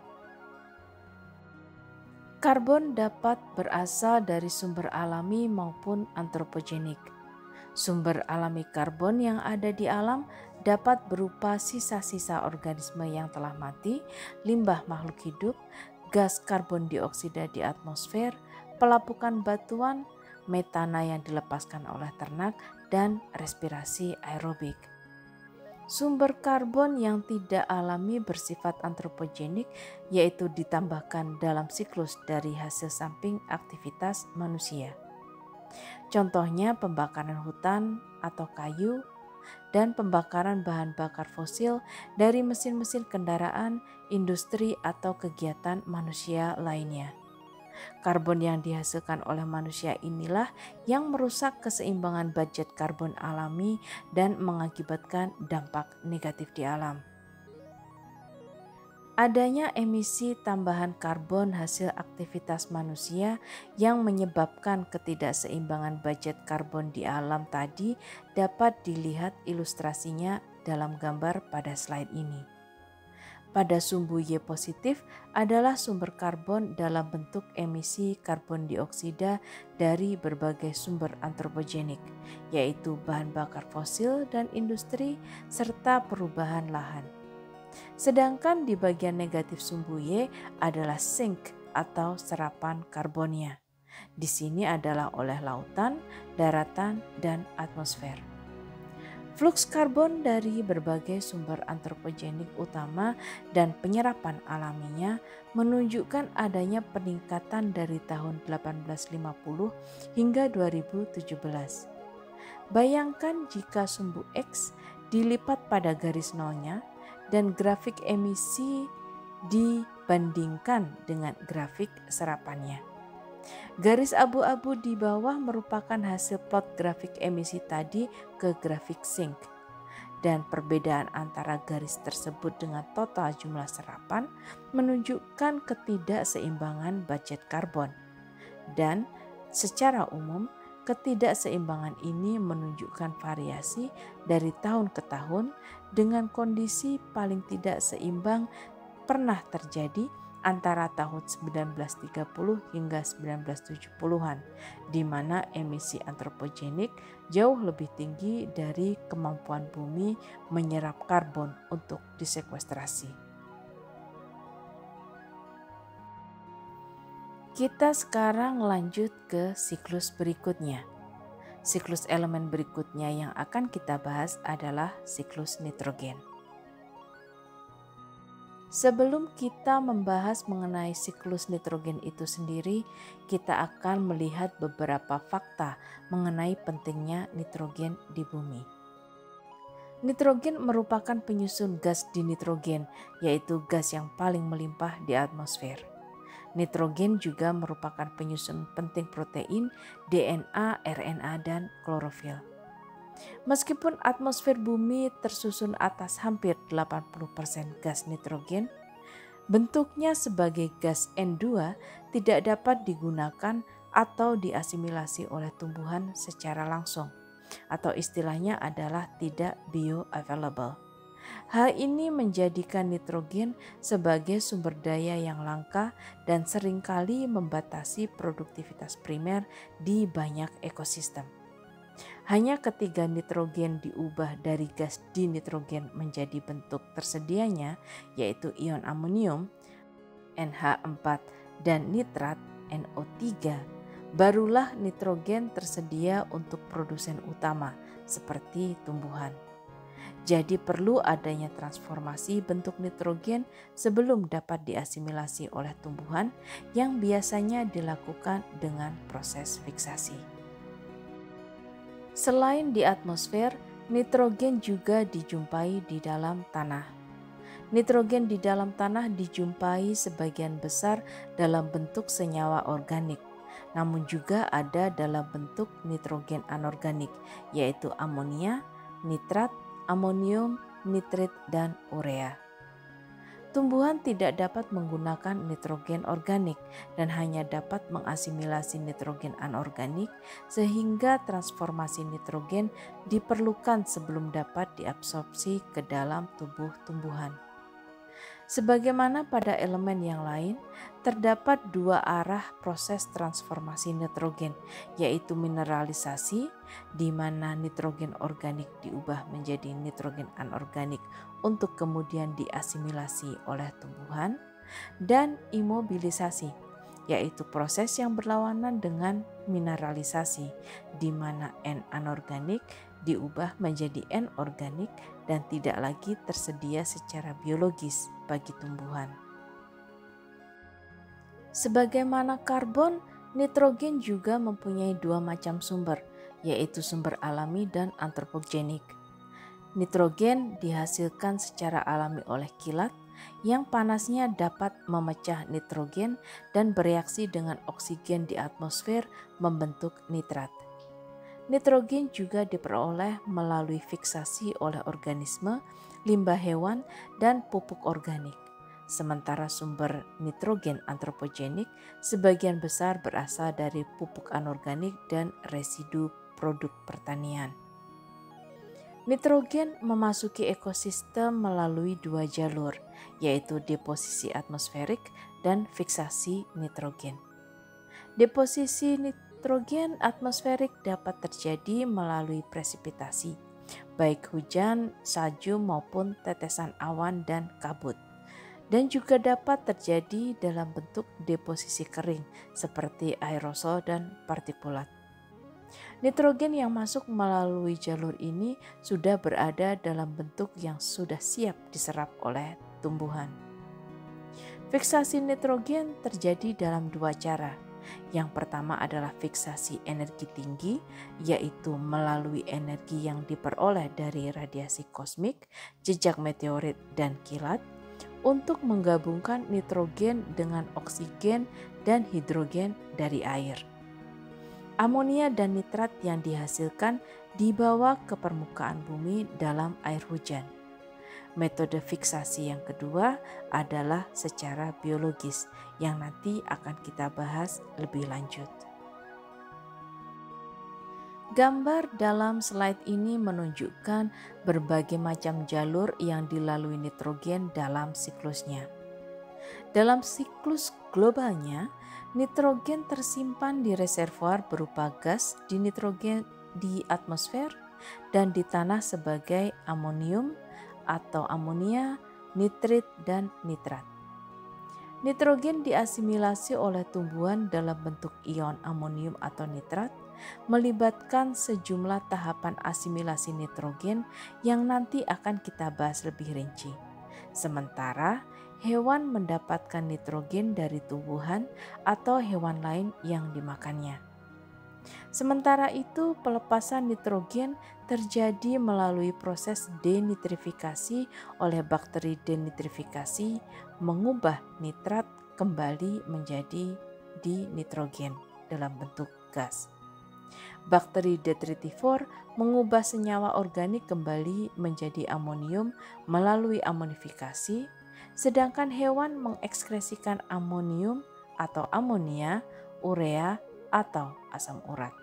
Karbon dapat berasal dari sumber alami maupun antropogenik. Sumber alami karbon yang ada di alam dapat berupa sisa-sisa organisme yang telah mati, limbah makhluk hidup, gas karbon dioksida di atmosfer, pelapukan batuan, metana yang dilepaskan oleh ternak, dan respirasi aerobik. Sumber karbon yang tidak alami bersifat antropogenik, yaitu ditambahkan dalam siklus dari hasil samping aktivitas manusia. Contohnya pembakaran hutan atau kayu, dan pembakaran bahan bakar fosil dari mesin-mesin kendaraan, industri, atau kegiatan manusia lainnya. Karbon yang dihasilkan oleh manusia inilah yang merusak keseimbangan budget karbon alami dan mengakibatkan dampak negatif di alam. Adanya emisi tambahan karbon hasil aktivitas manusia yang menyebabkan ketidakseimbangan budget karbon di alam tadi dapat dilihat ilustrasinya dalam gambar pada slide ini. Pada sumbu Y positif adalah sumber karbon dalam bentuk emisi karbon dioksida dari berbagai sumber antropogenik, yaitu bahan bakar fosil dan industri serta perubahan lahan. Sedangkan di bagian negatif sumbu Y adalah sink atau serapan karbonnya. Di sini adalah oleh lautan, daratan, dan atmosfer. Fluks karbon dari berbagai sumber antropogenik utama dan penyerapan alaminya menunjukkan adanya peningkatan dari tahun delapan belas lima puluh hingga dua ribu tujuh belas. Bayangkan jika sumbu X dilipat pada garis nolnya dan grafik emisi dibandingkan dengan grafik serapannya. Garis abu-abu di bawah merupakan hasil plot grafik emisi tadi ke grafik sink. Dan perbedaan antara garis tersebut dengan total jumlah serapan menunjukkan ketidakseimbangan budget karbon. Dan secara umum, ketidakseimbangan ini menunjukkan variasi dari tahun ke tahun dengan kondisi paling tidak seimbang pernah terjadi antara tahun seribu sembilan ratus tiga puluh hingga seribu sembilan ratus tujuh puluhan, di mana emisi antropogenik jauh lebih tinggi dari kemampuan bumi menyerap karbon untuk disekuestrasi. Kita sekarang lanjut ke siklus berikutnya. Siklus elemen berikutnya yang akan kita bahas adalah siklus nitrogen. Sebelum kita membahas mengenai siklus nitrogen itu sendiri, kita akan melihat beberapa fakta mengenai pentingnya nitrogen di bumi. Nitrogen merupakan penyusun gas dinitrogen, yaitu gas yang paling melimpah di atmosfer. Nitrogen juga merupakan penyusun penting protein, D N A, R N A, dan klorofil. Meskipun atmosfer bumi tersusun atas hampir delapan puluh persen gas nitrogen, bentuknya sebagai gas N dua tidak dapat digunakan atau diasimilasi oleh tumbuhan secara langsung, atau istilahnya adalah tidak bioavailable. Hal ini menjadikan nitrogen sebagai sumber daya yang langka dan seringkali membatasi produktivitas primer di banyak ekosistem. Hanya ketika nitrogen diubah dari gas dinitrogen menjadi bentuk tersedianya, yaitu ion amonium N H empat dan nitrat N O tiga, barulah nitrogen tersedia untuk produsen utama seperti tumbuhan. Jadi perlu adanya transformasi bentuk nitrogen sebelum dapat diasimilasi oleh tumbuhan yang biasanya dilakukan dengan proses fiksasi. Selain di atmosfer, nitrogen juga dijumpai di dalam tanah. Nitrogen di dalam tanah dijumpai sebagian besar dalam bentuk senyawa organik, namun juga ada dalam bentuk nitrogen anorganik, yaitu amonia, nitrat, amonium, nitrit, dan urea. Tumbuhan tidak dapat menggunakan nitrogen organik dan hanya dapat mengasimilasi nitrogen anorganik, sehingga transformasi nitrogen diperlukan sebelum dapat diabsorpsi ke dalam tubuh tumbuhan. Sebagaimana pada elemen yang lain, terdapat dua arah proses transformasi nitrogen, yaitu mineralisasi, di mana nitrogen organik diubah menjadi nitrogen anorganik untuk kemudian diasimilasi oleh tumbuhan, dan imobilisasi, yaitu proses yang berlawanan dengan mineralisasi, di mana N anorganik diubah menjadi N organik dan tidak lagi tersedia secara biologis bagi tumbuhan. Sebagaimana karbon, nitrogen juga mempunyai dua macam sumber, yaitu sumber alami dan antropogenik. Nitrogen dihasilkan secara alami oleh kilat yang panasnya dapat memecah nitrogen dan bereaksi dengan oksigen di atmosfer membentuk nitrat. Nitrogen juga diperoleh melalui fiksasi oleh organisme, limbah hewan, dan pupuk organik. Sementara sumber nitrogen antropogenik sebagian besar berasal dari pupuk anorganik dan residu produk pertanian. Nitrogen memasuki ekosistem melalui dua jalur, yaitu deposisi atmosferik dan fiksasi nitrogen. Deposisi nitrogen Nitrogen atmosferik dapat terjadi melalui presipitasi, baik hujan, salju maupun tetesan awan dan kabut. dan juga dapat terjadi dalam bentuk deposisi kering seperti aerosol dan partikulat. Nitrogen yang masuk melalui jalur ini sudah berada dalam bentuk yang sudah siap diserap oleh tumbuhan. Fiksasi nitrogen terjadi dalam dua cara. Yang pertama adalah fiksasi energi tinggi, yaitu melalui energi yang diperoleh dari radiasi kosmik, jejak meteorit, dan kilat, untuk menggabungkan nitrogen dengan oksigen dan hidrogen dari air. Amonia dan nitrat yang dihasilkan dibawa ke permukaan bumi dalam air hujan. Metode fiksasi yang kedua adalah secara biologis yang nanti akan kita bahas lebih lanjut. Gambar dalam slide ini menunjukkan berbagai macam jalur yang dilalui nitrogen dalam siklusnya. Dalam siklus globalnya, nitrogen tersimpan di reservoir berupa gas di nitrogen di atmosfer dan di tanah sebagai amonium atau amonia, nitrit, dan nitrat. Nitrogen diasimilasi oleh tumbuhan dalam bentuk ion amonium atau nitrat, melibatkan sejumlah tahapan asimilasi nitrogen yang nanti akan kita bahas lebih rinci. Sementara hewan mendapatkan nitrogen dari tumbuhan atau hewan lain yang dimakannya. Sementara itu, pelepasan nitrogen terjadi melalui proses denitrifikasi oleh bakteri denitrifikasi, mengubah nitrat kembali menjadi dinitrogen dalam bentuk gas. Bakteri detritivor mengubah senyawa organik kembali menjadi amonium melalui amonifikasi, sedangkan hewan mengekskresikan amonium atau amonia, urea, atau asam urat.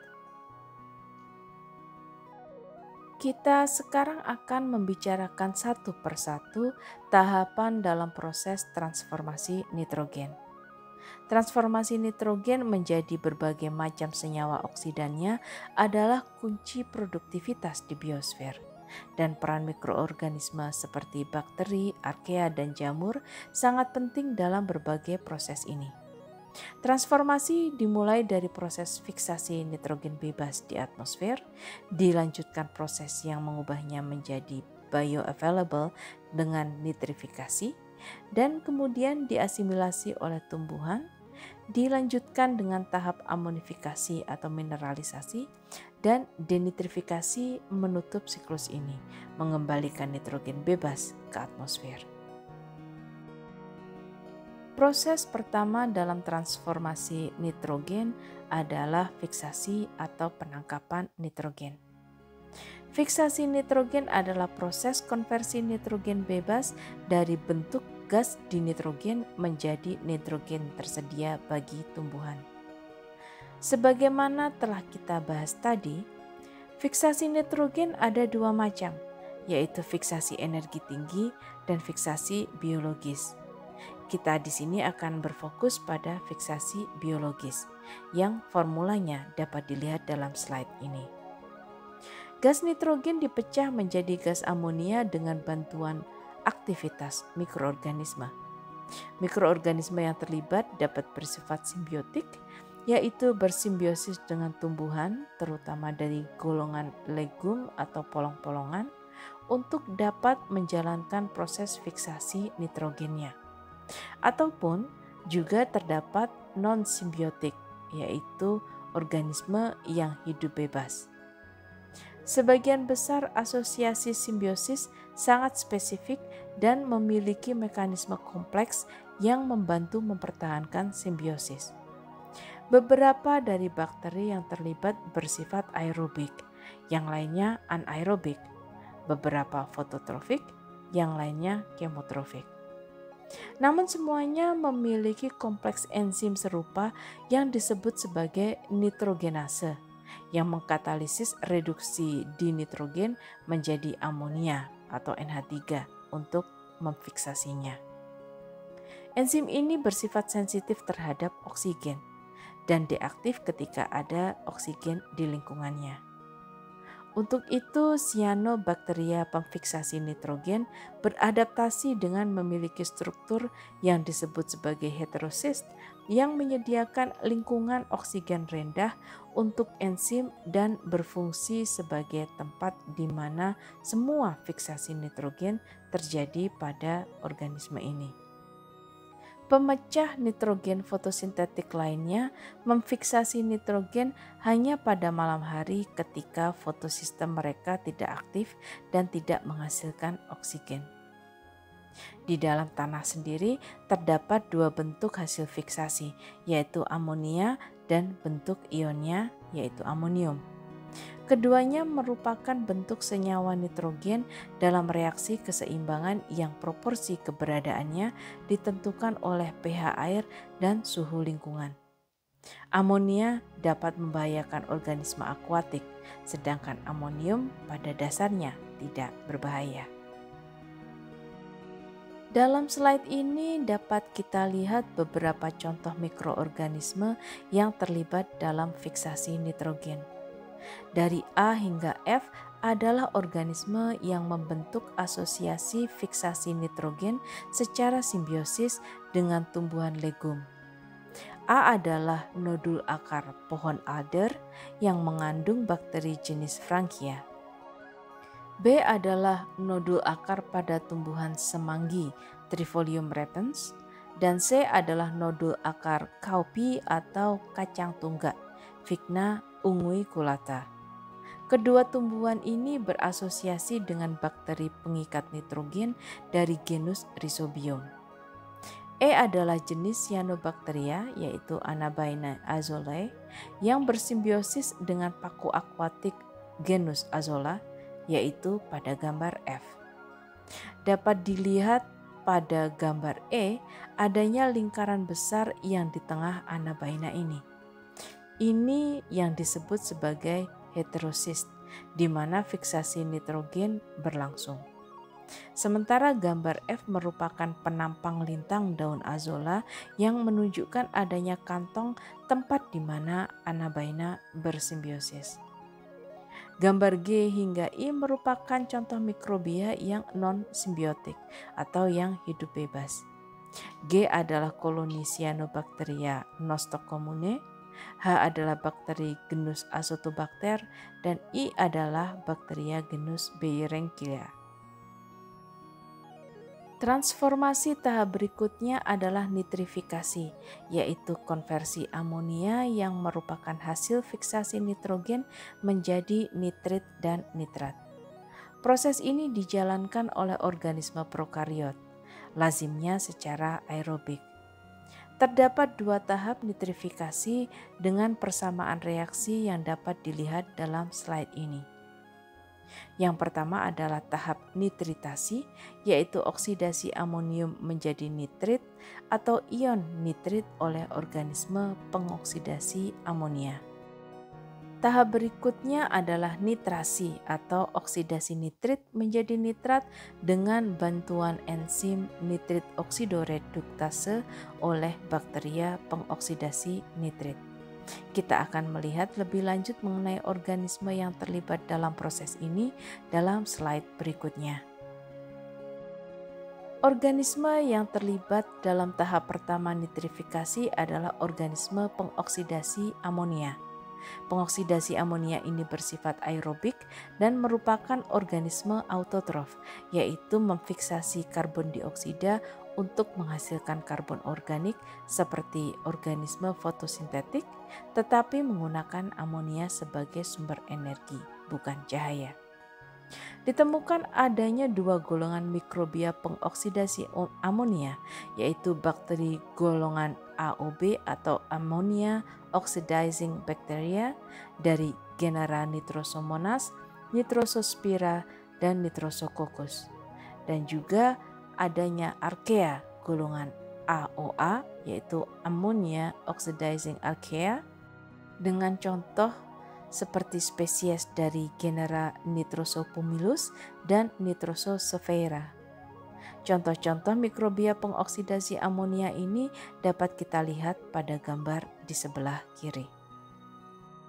Kita sekarang akan membicarakan satu persatu tahapan dalam proses transformasi nitrogen. Transformasi nitrogen menjadi berbagai macam senyawa oksidannya adalah kunci produktivitas di biosfer, dan peran mikroorganisme seperti bakteri, arkea, dan jamur sangat penting dalam berbagai proses ini. Transformasi dimulai dari proses fiksasi nitrogen bebas di atmosfer, dilanjutkan proses yang mengubahnya menjadi bioavailable dengan nitrifikasi, dan kemudian diasimilasi oleh tumbuhan, dilanjutkan dengan tahap amonifikasi atau mineralisasi, dan denitrifikasi menutup siklus ini, mengembalikan nitrogen bebas ke atmosfer. Proses pertama dalam transformasi nitrogen adalah fiksasi atau penangkapan nitrogen. Fiksasi nitrogen adalah proses konversi nitrogen bebas dari bentuk gas dinitrogen menjadi nitrogen tersedia bagi tumbuhan. Sebagaimana telah kita bahas tadi, fiksasi nitrogen ada dua macam, yaitu fiksasi energi tinggi dan fiksasi biologis. Kita di sini akan berfokus pada fiksasi biologis yang formulanya dapat dilihat dalam slide ini. Gas nitrogen dipecah menjadi gas amonia dengan bantuan aktivitas mikroorganisme. Mikroorganisme yang terlibat dapat bersifat simbiotik, yaitu bersimbiosis dengan tumbuhan, terutama dari golongan legum atau polong-polongan, untuk dapat menjalankan proses fiksasi nitrogennya. Ataupun juga terdapat non-simbiotik, yaitu organisme yang hidup bebas. Sebagian besar asosiasi simbiosis sangat spesifik dan memiliki mekanisme kompleks yang membantu mempertahankan simbiosis. Beberapa dari bakteri yang terlibat bersifat aerobik, yang lainnya anaerobik, beberapa fototrofik, yang lainnya kemotrofik. Namun semuanya memiliki kompleks enzim serupa yang disebut sebagai nitrogenase yang mengkatalisis reduksi dinitrogen menjadi amonia atau N H tiga untuk memfiksasinya. Enzim ini bersifat sensitif terhadap oksigen dan deaktif ketika ada oksigen di lingkungannya. Untuk itu, cyanobacteria pemfiksasi nitrogen beradaptasi dengan memiliki struktur yang disebut sebagai heterocyst yang menyediakan lingkungan oksigen rendah untuk enzim dan berfungsi sebagai tempat di mana semua fiksasi nitrogen terjadi pada organisme ini. Pemecah nitrogen fotosintetik lainnya memfiksasi nitrogen hanya pada malam hari ketika fotosistem mereka tidak aktif dan tidak menghasilkan oksigen. Di dalam tanah sendiri terdapat dua bentuk hasil fiksasi, yaitu amonia dan bentuk ionnya, yaitu amonium. Keduanya merupakan bentuk senyawa nitrogen dalam reaksi keseimbangan yang proporsi keberadaannya ditentukan oleh pH air dan suhu lingkungan. Amonia dapat membahayakan organisme akuatik, sedangkan amonium pada dasarnya tidak berbahaya. Dalam slide ini dapat kita lihat beberapa contoh mikroorganisme yang terlibat dalam fiksasi nitrogen. Dari A hingga F adalah organisme yang membentuk asosiasi fiksasi nitrogen secara simbiosis dengan tumbuhan legum. A adalah nodul akar pohon alder yang mengandung bakteri jenis Frankia. B adalah nodul akar pada tumbuhan semanggi Trifolium repens, dan C adalah nodul akar cowpea atau kacang tunggak Vigna unguiculata. Kedua tumbuhan ini berasosiasi dengan bakteri pengikat nitrogen dari genus Rhizobium. E adalah jenis cyanobacteria yaitu Anabaena azolae yang bersimbiosis dengan paku akuatik genus Azolla yaitu pada gambar F. Dapat dilihat pada gambar E adanya lingkaran besar yang di tengah Anabaena ini. Ini yang disebut sebagai heterocyst, di mana fiksasi nitrogen berlangsung. Sementara gambar F merupakan penampang lintang daun Azolla yang menunjukkan adanya kantong tempat di mana Anabaena bersimbiosis. Gambar G hingga I merupakan contoh mikrobia yang non-simbiotik atau yang hidup bebas. G adalah koloni Cyanobacteria nostocomunae, H adalah bakteri genus Azotobacter, dan I adalah bakteria genus Beirenkila. Transformasi tahap berikutnya adalah nitrifikasi, yaitu konversi amonia yang merupakan hasil fiksasi nitrogen menjadi nitrit dan nitrat. Proses ini dijalankan oleh organisme prokariot, lazimnya secara aerobik. Terdapat dua tahap nitrifikasi dengan persamaan reaksi yang dapat dilihat dalam slide ini. Yang pertama adalah tahap nitritasi, yaitu oksidasi amonium menjadi nitrit atau ion nitrit oleh organisme pengoksidasi amonia. Tahap berikutnya adalah nitrasi atau oksidasi nitrit menjadi nitrat dengan bantuan enzim nitrit oksidoreduktase oleh bakteria pengoksidasi nitrit. Kita akan melihat lebih lanjut mengenai organisme yang terlibat dalam proses ini dalam slide berikutnya. Organisme yang terlibat dalam tahap pertama nitrifikasi adalah organisme pengoksidasi amonia. Pengoksidasi amonia ini bersifat aerobik dan merupakan organisme autotrof, yaitu memfiksasi karbon dioksida untuk menghasilkan karbon organik seperti organisme fotosintetik, tetapi menggunakan amonia sebagai sumber energi, bukan cahaya. Ditemukan adanya dua golongan mikrobia pengoksidasi amonia, yaitu bakteri golongan A O B atau Ammonia Oxidizing Bacteria dari genera Nitrosomonas, Nitrosospira, dan Nitrosococcus. Dan juga adanya Archaea golongan A O A yaitu Ammonia Oxidizing Archaea dengan contoh seperti spesies dari genera Nitrosopumilus dan Nitrososphaera. Contoh-contoh mikrobia pengoksidasi amonia ini dapat kita lihat pada gambar di sebelah kiri.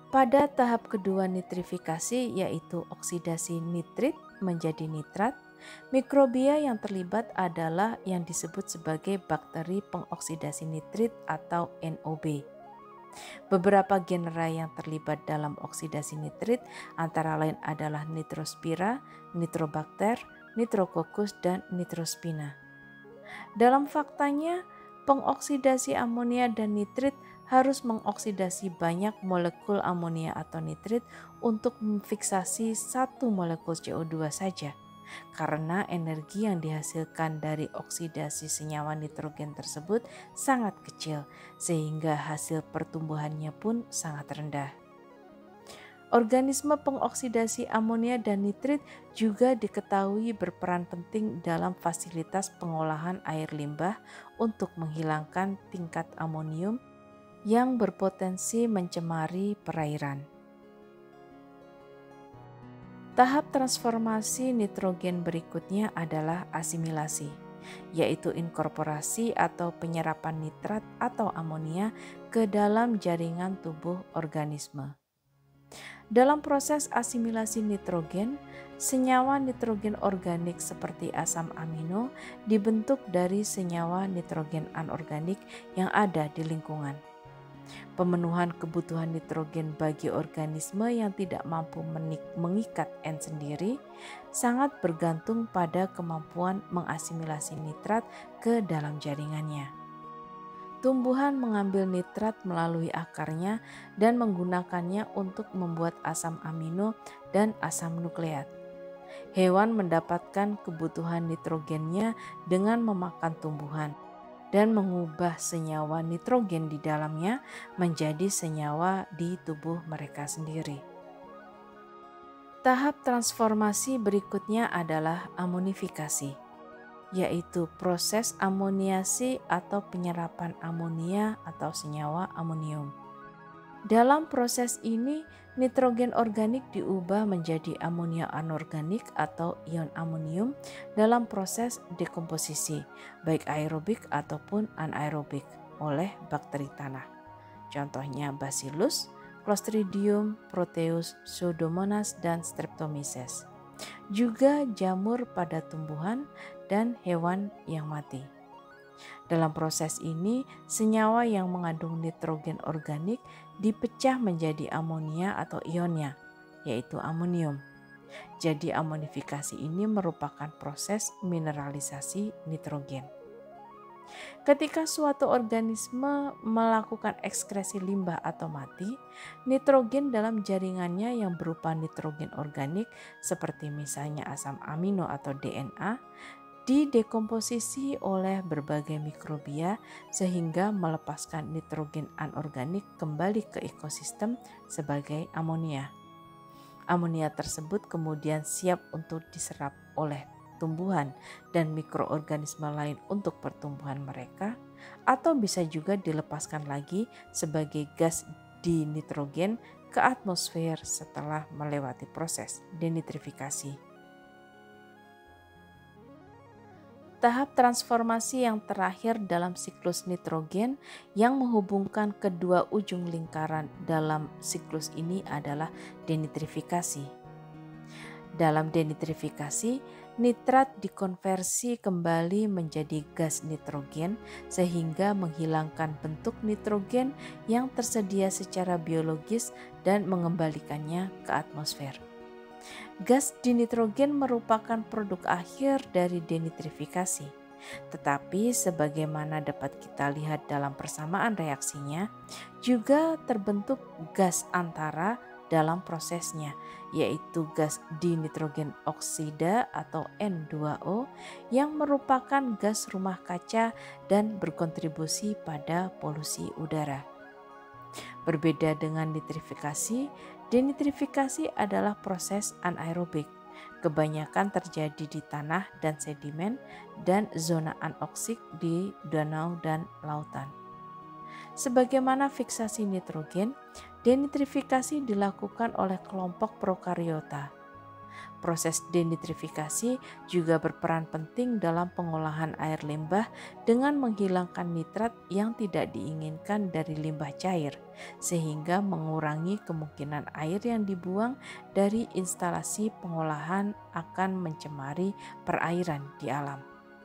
Pada tahap kedua nitrifikasi, yaitu oksidasi nitrit menjadi nitrat, mikrobia yang terlibat adalah yang disebut sebagai bakteri pengoksidasi nitrit atau N O B. Beberapa genera yang terlibat dalam oksidasi nitrit antara lain adalah Nitrospira, Nitrobacter, Nitrococcus, dan Nitrospina. Dalam faktanya, pengoksidasi amonia dan nitrit harus mengoksidasi banyak molekul amonia atau nitrit untuk memfiksasi satu molekul C O dua saja. Karena energi yang dihasilkan dari oksidasi senyawa nitrogen tersebut sangat kecil, sehingga hasil pertumbuhannya pun sangat rendah. Organisme pengoksidasi amonia dan nitrit juga diketahui berperan penting dalam fasilitas pengolahan air limbah untuk menghilangkan tingkat amonium yang berpotensi mencemari perairan. Tahap transformasi nitrogen berikutnya adalah asimilasi, yaitu inkorporasi atau penyerapan nitrat atau amonia ke dalam jaringan tubuh organisme. Dalam proses asimilasi nitrogen, senyawa nitrogen organik seperti asam amino dibentuk dari senyawa nitrogen anorganik yang ada di lingkungan. Pemenuhan kebutuhan nitrogen bagi organisme yang tidak mampu mengikat N sendiri sangat bergantung pada kemampuan mengasimilasi nitrat ke dalam jaringannya. Tumbuhan mengambil nitrat melalui akarnya dan menggunakannya untuk membuat asam amino dan asam nukleat. Hewan mendapatkan kebutuhan nitrogennya dengan memakan tumbuhan dan mengubah senyawa nitrogen di dalamnya menjadi senyawa di tubuh mereka sendiri. Tahap transformasi berikutnya adalah amonifikasi, yaitu proses amoniasi atau penyerapan amonia atau senyawa amonium. Dalam proses ini, nitrogen organik diubah menjadi amonia anorganik atau ion amonium dalam proses dekomposisi, baik aerobik ataupun anaerobik oleh bakteri tanah. Contohnya Bacillus, Clostridium, Proteus, Pseudomonas, dan Streptomyces. Juga jamur pada tumbuhan dan hewan yang mati. Dalam proses ini, senyawa yang mengandung nitrogen organik dipecah menjadi amonia atau ionnya, yaitu amonium. Jadi amonifikasi ini merupakan proses mineralisasi nitrogen. Ketika suatu organisme melakukan ekskresi limbah atau mati, nitrogen dalam jaringannya yang berupa nitrogen organik seperti misalnya asam amino atau D N A didekomposisi oleh berbagai mikrobia sehingga melepaskan nitrogen anorganik kembali ke ekosistem sebagai amonia. Amonia tersebut kemudian siap untuk diserap oleh tumbuhan dan mikroorganisme lain untuk pertumbuhan mereka, atau bisa juga dilepaskan lagi sebagai gas dinitrogen ke atmosfer setelah melewati proses denitrifikasi. Tahap transformasi yang terakhir dalam siklus nitrogen yang menghubungkan kedua ujung lingkaran dalam siklus ini adalah denitrifikasi. Dalam denitrifikasi, nitrat dikonversi kembali menjadi gas nitrogen sehingga menghilangkan bentuk nitrogen yang tersedia secara biologis dan mengembalikannya ke atmosfer. Gas dinitrogen merupakan produk akhir dari denitrifikasi, tetapi sebagaimana dapat kita lihat dalam persamaan reaksinya, juga terbentuk gas antara dalam prosesnya, yaitu gas dinitrogen oksida atau N dua O yang merupakan gas rumah kaca dan berkontribusi pada polusi udara. Berbeda dengan nitrifikasi, denitrifikasi adalah proses anaerobik. Kebanyakan terjadi di tanah dan sedimen dan zona anoksik di danau dan lautan. Sebagaimana fiksasi nitrogen, denitrifikasi dilakukan oleh kelompok prokariota. Proses denitrifikasi juga berperan penting dalam pengolahan air limbah dengan menghilangkan nitrat yang tidak diinginkan dari limbah cair, sehingga mengurangi kemungkinan air yang dibuang dari instalasi pengolahan akan mencemari perairan di alam.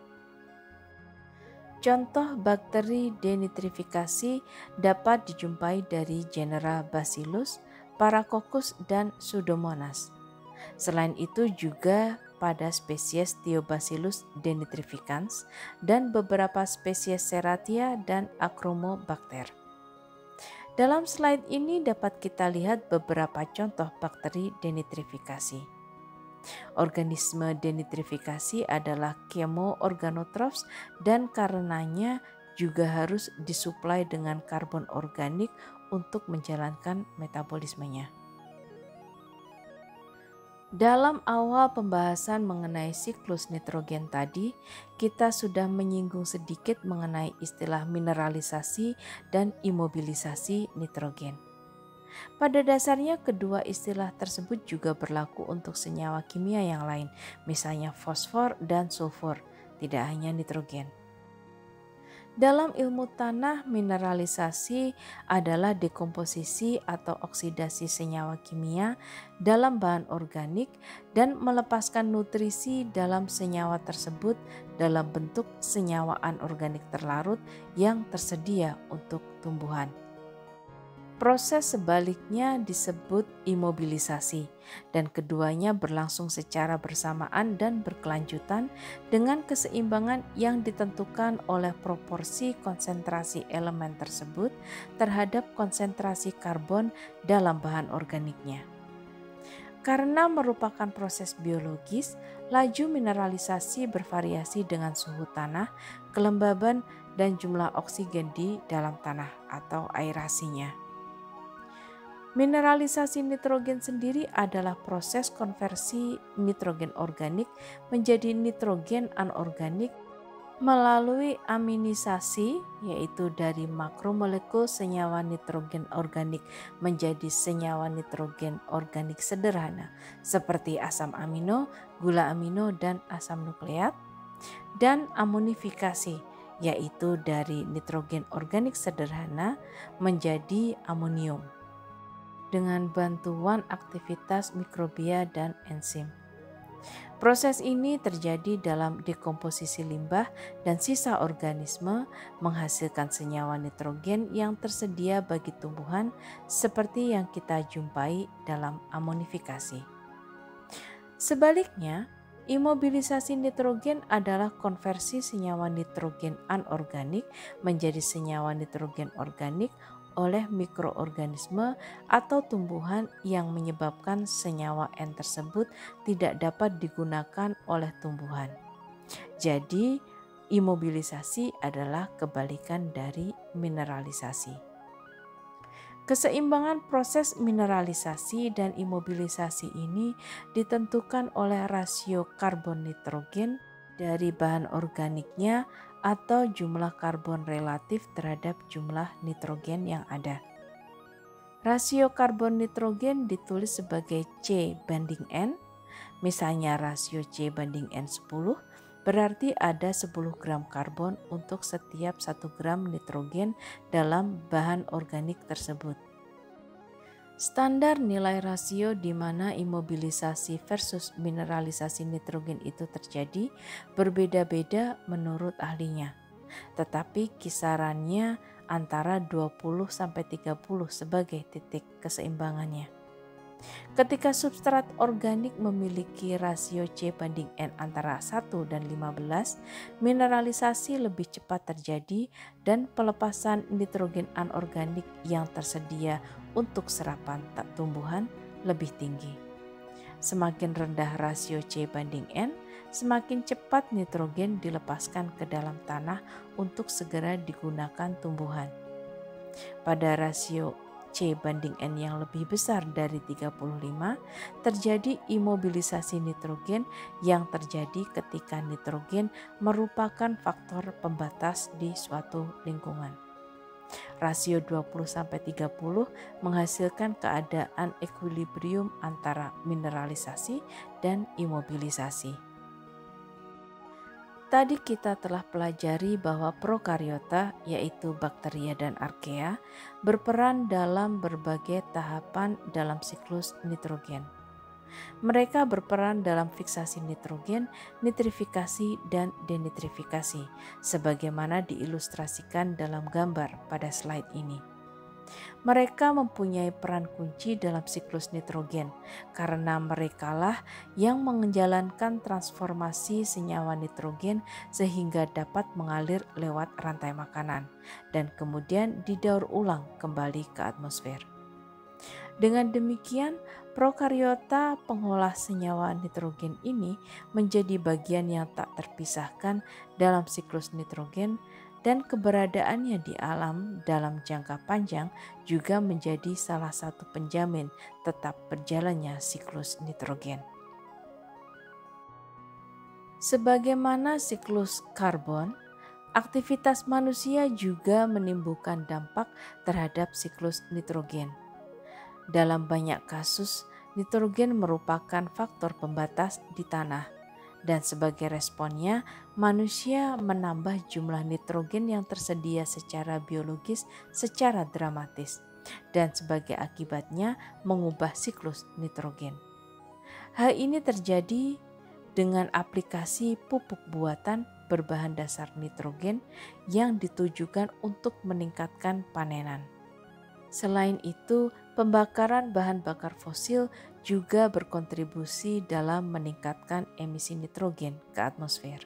Contoh bakteri denitrifikasi dapat dijumpai dari genera Bacillus, Paracoccus, dan Pseudomonas. Selain itu juga pada spesies Thiobacillus denitrificans dan beberapa spesies Serratia dan Achromobacter. Dalam slide ini dapat kita lihat beberapa contoh bakteri denitrifikasi. Organisme denitrifikasi adalah chemoorganotropes dan karenanya juga harus disuplai dengan karbon organik untuk menjalankan metabolismenya. Dalam awal pembahasan mengenai siklus nitrogen tadi, kita sudah menyinggung sedikit mengenai istilah mineralisasi dan imobilisasi nitrogen. Pada dasarnya kedua istilah tersebut juga berlaku untuk senyawa kimia yang lain, misalnya fosfor dan sulfur, tidak hanya nitrogen. Dalam ilmu tanah, mineralisasi adalah dekomposisi atau oksidasi senyawa kimia dalam bahan organik dan melepaskan nutrisi dalam senyawa tersebut dalam bentuk senyawa anorganik terlarut yang tersedia untuk tumbuhan. Proses sebaliknya disebut imobilisasi, dan keduanya berlangsung secara bersamaan dan berkelanjutan dengan keseimbangan yang ditentukan oleh proporsi konsentrasi elemen tersebut terhadap konsentrasi karbon dalam bahan organiknya. Karena merupakan proses biologis, laju mineralisasi bervariasi dengan suhu tanah, kelembaban, dan jumlah oksigen di dalam tanah atau aerasinya. Mineralisasi nitrogen sendiri adalah proses konversi nitrogen organik menjadi nitrogen anorganik melalui aminisasi, yaitu dari makromolekul senyawa nitrogen organik menjadi senyawa nitrogen organik sederhana seperti asam amino, gula amino, dan asam nukleat, dan amonifikasi, yaitu dari nitrogen organik sederhana menjadi amonium dengan bantuan aktivitas mikrobia dan enzim. Proses ini terjadi dalam dekomposisi limbah dan sisa organisme menghasilkan senyawa nitrogen yang tersedia bagi tumbuhan seperti yang kita jumpai dalam amonifikasi. Sebaliknya, imobilisasi nitrogen adalah konversi senyawa nitrogen anorganik menjadi senyawa nitrogen organik oleh mikroorganisme atau tumbuhan yang menyebabkan senyawa N tersebut tidak dapat digunakan oleh tumbuhan. Jadi, imobilisasi adalah kebalikan dari mineralisasi. Keseimbangan proses mineralisasi dan imobilisasi ini ditentukan oleh rasio karbon nitrogen dari bahan organiknya atau jumlah karbon relatif terhadap jumlah nitrogen yang ada. Rasio karbon nitrogen ditulis sebagai C banding N, misalnya rasio C banding N sepuluh, berarti ada sepuluh gram karbon untuk setiap satu gram nitrogen dalam bahan organik tersebut. Standar nilai rasio di mana imobilisasi versus mineralisasi nitrogen itu terjadi berbeda-beda menurut ahlinya, tetapi kisarannya antara dua puluh sampai tiga puluh sebagai titik keseimbangannya. Ketika substrat organik memiliki rasio C banding N antara satu dan lima belas, mineralisasi lebih cepat terjadi dan pelepasan nitrogen anorganik yang tersedia untuk serapan tumbuhan lebih tinggi. Semakin rendah rasio C banding N, semakin cepat nitrogen dilepaskan ke dalam tanah untuk segera digunakan tumbuhan. Pada rasio C banding N yang lebih besar dari tiga puluh lima, terjadi imobilisasi nitrogen yang terjadi ketika nitrogen merupakan faktor pembatas di suatu lingkungan. Rasio dua puluh sampai tiga puluh menghasilkan keadaan equilibrium antara mineralisasi dan imobilisasi. Tadi kita telah pelajari bahwa prokariota, yaitu bakteria dan archaea, berperan dalam berbagai tahapan dalam siklus nitrogen. Mereka berperan dalam fiksasi nitrogen, nitrifikasi, dan denitrifikasi, sebagaimana diilustrasikan dalam gambar pada slide ini. Mereka mempunyai peran kunci dalam siklus nitrogen karena merekalah yang menjalankan transformasi senyawa nitrogen sehingga dapat mengalir lewat rantai makanan dan kemudian didaur ulang kembali ke atmosfer. Dengan demikian, prokariota pengolah senyawa nitrogen ini menjadi bagian yang tak terpisahkan dalam siklus nitrogen, dan keberadaannya di alam dalam jangka panjang juga menjadi salah satu penjamin tetap berjalannya siklus nitrogen. Sebagaimana siklus karbon, aktivitas manusia juga menimbulkan dampak terhadap siklus nitrogen. Dalam banyak kasus, nitrogen merupakan faktor pembatas di tanah. Dan sebagai responnya, manusia menambah jumlah nitrogen yang tersedia secara biologis secara dramatis, dan sebagai akibatnya mengubah siklus nitrogen. Hal ini terjadi dengan aplikasi pupuk buatan berbahan dasar nitrogen yang ditujukan untuk meningkatkan panenan. Selain itu, pembakaran bahan bakar fosil juga berkontribusi dalam meningkatkan emisi nitrogen ke atmosfer.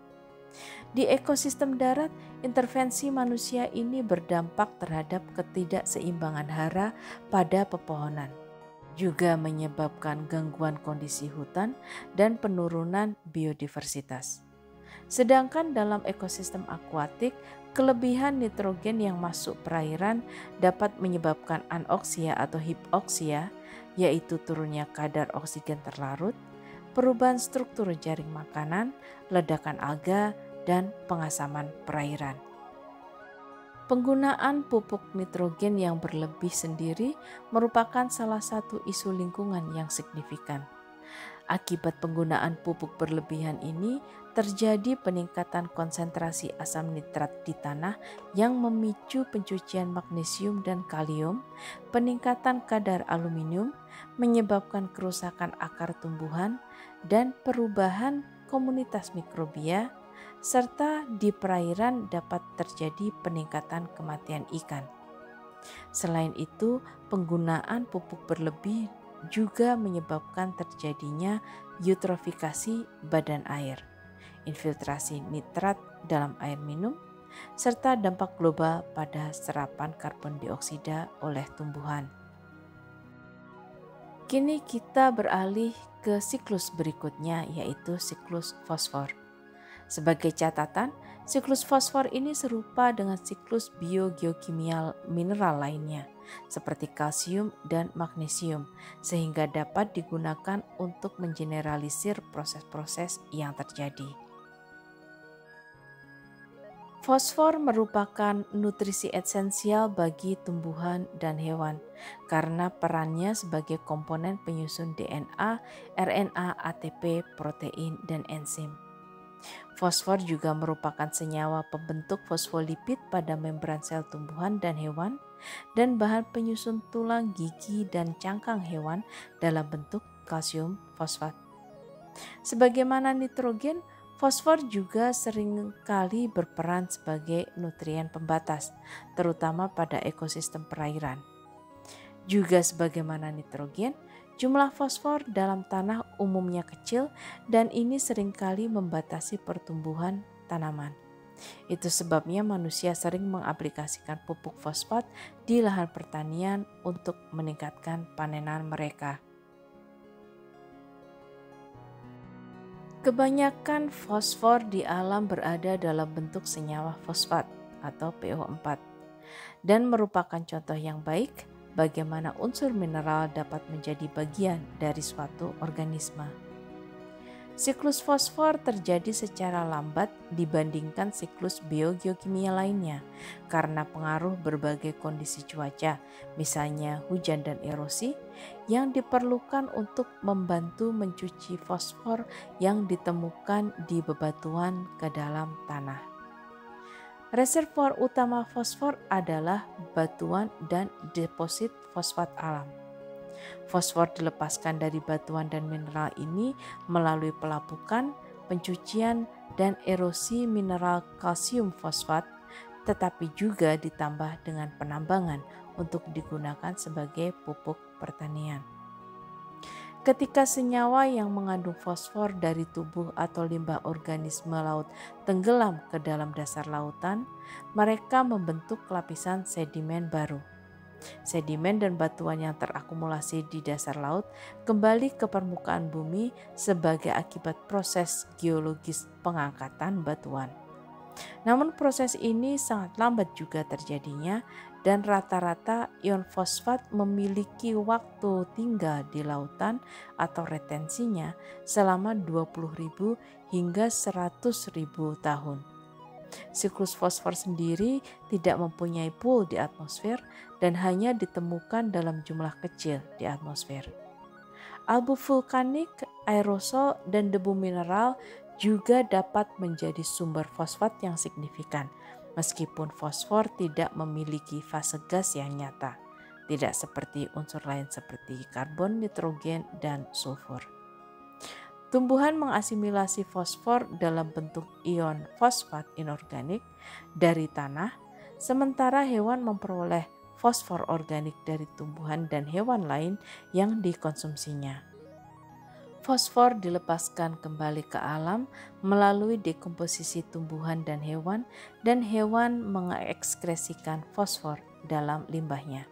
Di ekosistem darat, intervensi manusia ini berdampak terhadap ketidakseimbangan hara pada pepohonan, juga menyebabkan gangguan kondisi hutan dan penurunan biodiversitas. Sedangkan dalam ekosistem akuatik, kelebihan nitrogen yang masuk perairan dapat menyebabkan anoksia atau hipoksia, yaitu turunnya kadar oksigen terlarut, perubahan struktur jaring makanan, ledakan alga, dan pengasaman perairan. Penggunaan pupuk nitrogen yang berlebih sendiri merupakan salah satu isu lingkungan yang signifikan. Akibat penggunaan pupuk berlebihan ini, terjadi peningkatan konsentrasi asam nitrat di tanah yang memicu pencucian magnesium dan kalium, peningkatan kadar aluminium, menyebabkan kerusakan akar tumbuhan, dan perubahan komunitas mikrobia, serta di perairan dapat terjadi peningkatan kematian ikan. Selain itu, penggunaan pupuk berlebih juga menyebabkan terjadinya eutrofikasi badan air, infiltrasi nitrat dalam air minum, serta dampak global pada serapan karbon dioksida oleh tumbuhan. Kini kita beralih ke siklus berikutnya, yaitu siklus fosfor. Sebagai catatan, siklus fosfor ini serupa dengan siklus biogeokimia mineral lainnya, seperti kalsium dan magnesium, sehingga dapat digunakan untuk mengeneralisir proses-proses yang terjadi. Fosfor merupakan nutrisi esensial bagi tumbuhan dan hewan karena perannya sebagai komponen penyusun D N A, R N A, A T P, protein, dan enzim. Fosfor juga merupakan senyawa pembentuk fosfolipid pada membran sel tumbuhan dan hewan dan bahan penyusun tulang, gigi, dan cangkang hewan dalam bentuk kalsium fosfat. Sebagaimana nitrogen, fosfor juga seringkali berperan sebagai nutrien pembatas, terutama pada ekosistem perairan. Juga sebagaimana nitrogen, jumlah fosfor dalam tanah umumnya kecil dan ini seringkali membatasi pertumbuhan tanaman. Itu sebabnya manusia sering mengaplikasikan pupuk fosfat di lahan pertanian untuk meningkatkan panenan mereka. Kebanyakan fosfor di alam berada dalam bentuk senyawa fosfat atau P O empat dan merupakan contoh yang baik bagaimana unsur mineral dapat menjadi bagian dari suatu organisme. Siklus fosfor terjadi secara lambat dibandingkan siklus biogeokimia lainnya karena pengaruh berbagai kondisi cuaca, misalnya hujan dan erosi, yang diperlukan untuk membantu mencuci fosfor yang ditemukan di bebatuan ke dalam tanah. Reservoir utama fosfor adalah batuan dan deposit fosfat alam. Fosfor dilepaskan dari batuan dan mineral ini melalui pelapukan, pencucian, dan erosi mineral kalsium fosfat, tetapi juga ditambah dengan penambangan untuk digunakan sebagai pupuk pertanian. Ketika senyawa yang mengandung fosfor dari tubuh atau limbah organisme laut tenggelam ke dalam dasar lautan, mereka membentuk lapisan sedimen baru. Sedimen dan batuan yang terakumulasi di dasar laut kembali ke permukaan bumi sebagai akibat proses geologis pengangkatan batuan. Namun proses ini sangat lambat juga terjadinya dan rata-rata ion fosfat memiliki waktu tinggal di lautan atau retensinya selama dua puluh ribu hingga seratus ribu tahun. Siklus fosfor sendiri tidak mempunyai pool di atmosfer dan hanya ditemukan dalam jumlah kecil di atmosfer. Abu vulkanik, aerosol, dan debu mineral juga dapat menjadi sumber fosfat yang signifikan, meskipun fosfor tidak memiliki fase gas yang nyata, tidak seperti unsur lain seperti karbon, nitrogen, dan sulfur. Tumbuhan mengasimilasi fosfor dalam bentuk ion fosfat inorganik dari tanah, sementara hewan memperoleh fosfor organik dari tumbuhan dan hewan lain yang dikonsumsinya. Fosfor dilepaskan kembali ke alam melalui dekomposisi tumbuhan dan hewan, dan hewan mengekskresikan fosfor dalam limbahnya.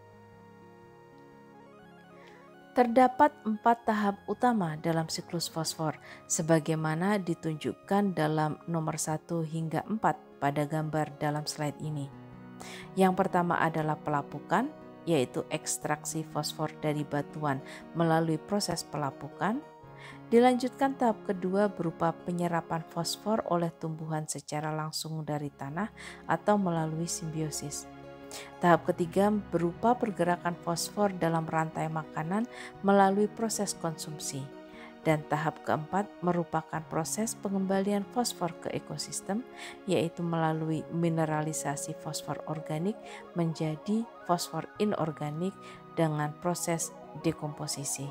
Terdapat empat tahap utama dalam siklus fosfor, sebagaimana ditunjukkan dalam nomor satu hingga empat pada gambar dalam slide ini. Yang pertama adalah pelapukan, yaitu ekstraksi fosfor dari batuan melalui proses pelapukan. Dilanjutkan tahap kedua berupa penyerapan fosfor oleh tumbuhan secara langsung dari tanah atau melalui simbiosis. Tahap ketiga berupa pergerakan fosfor dalam rantai makanan melalui proses konsumsi. Dan tahap keempat merupakan proses pengembalian fosfor ke ekosistem, yaitu melalui mineralisasi fosfor organik menjadi fosfor inorganik dengan proses dekomposisi.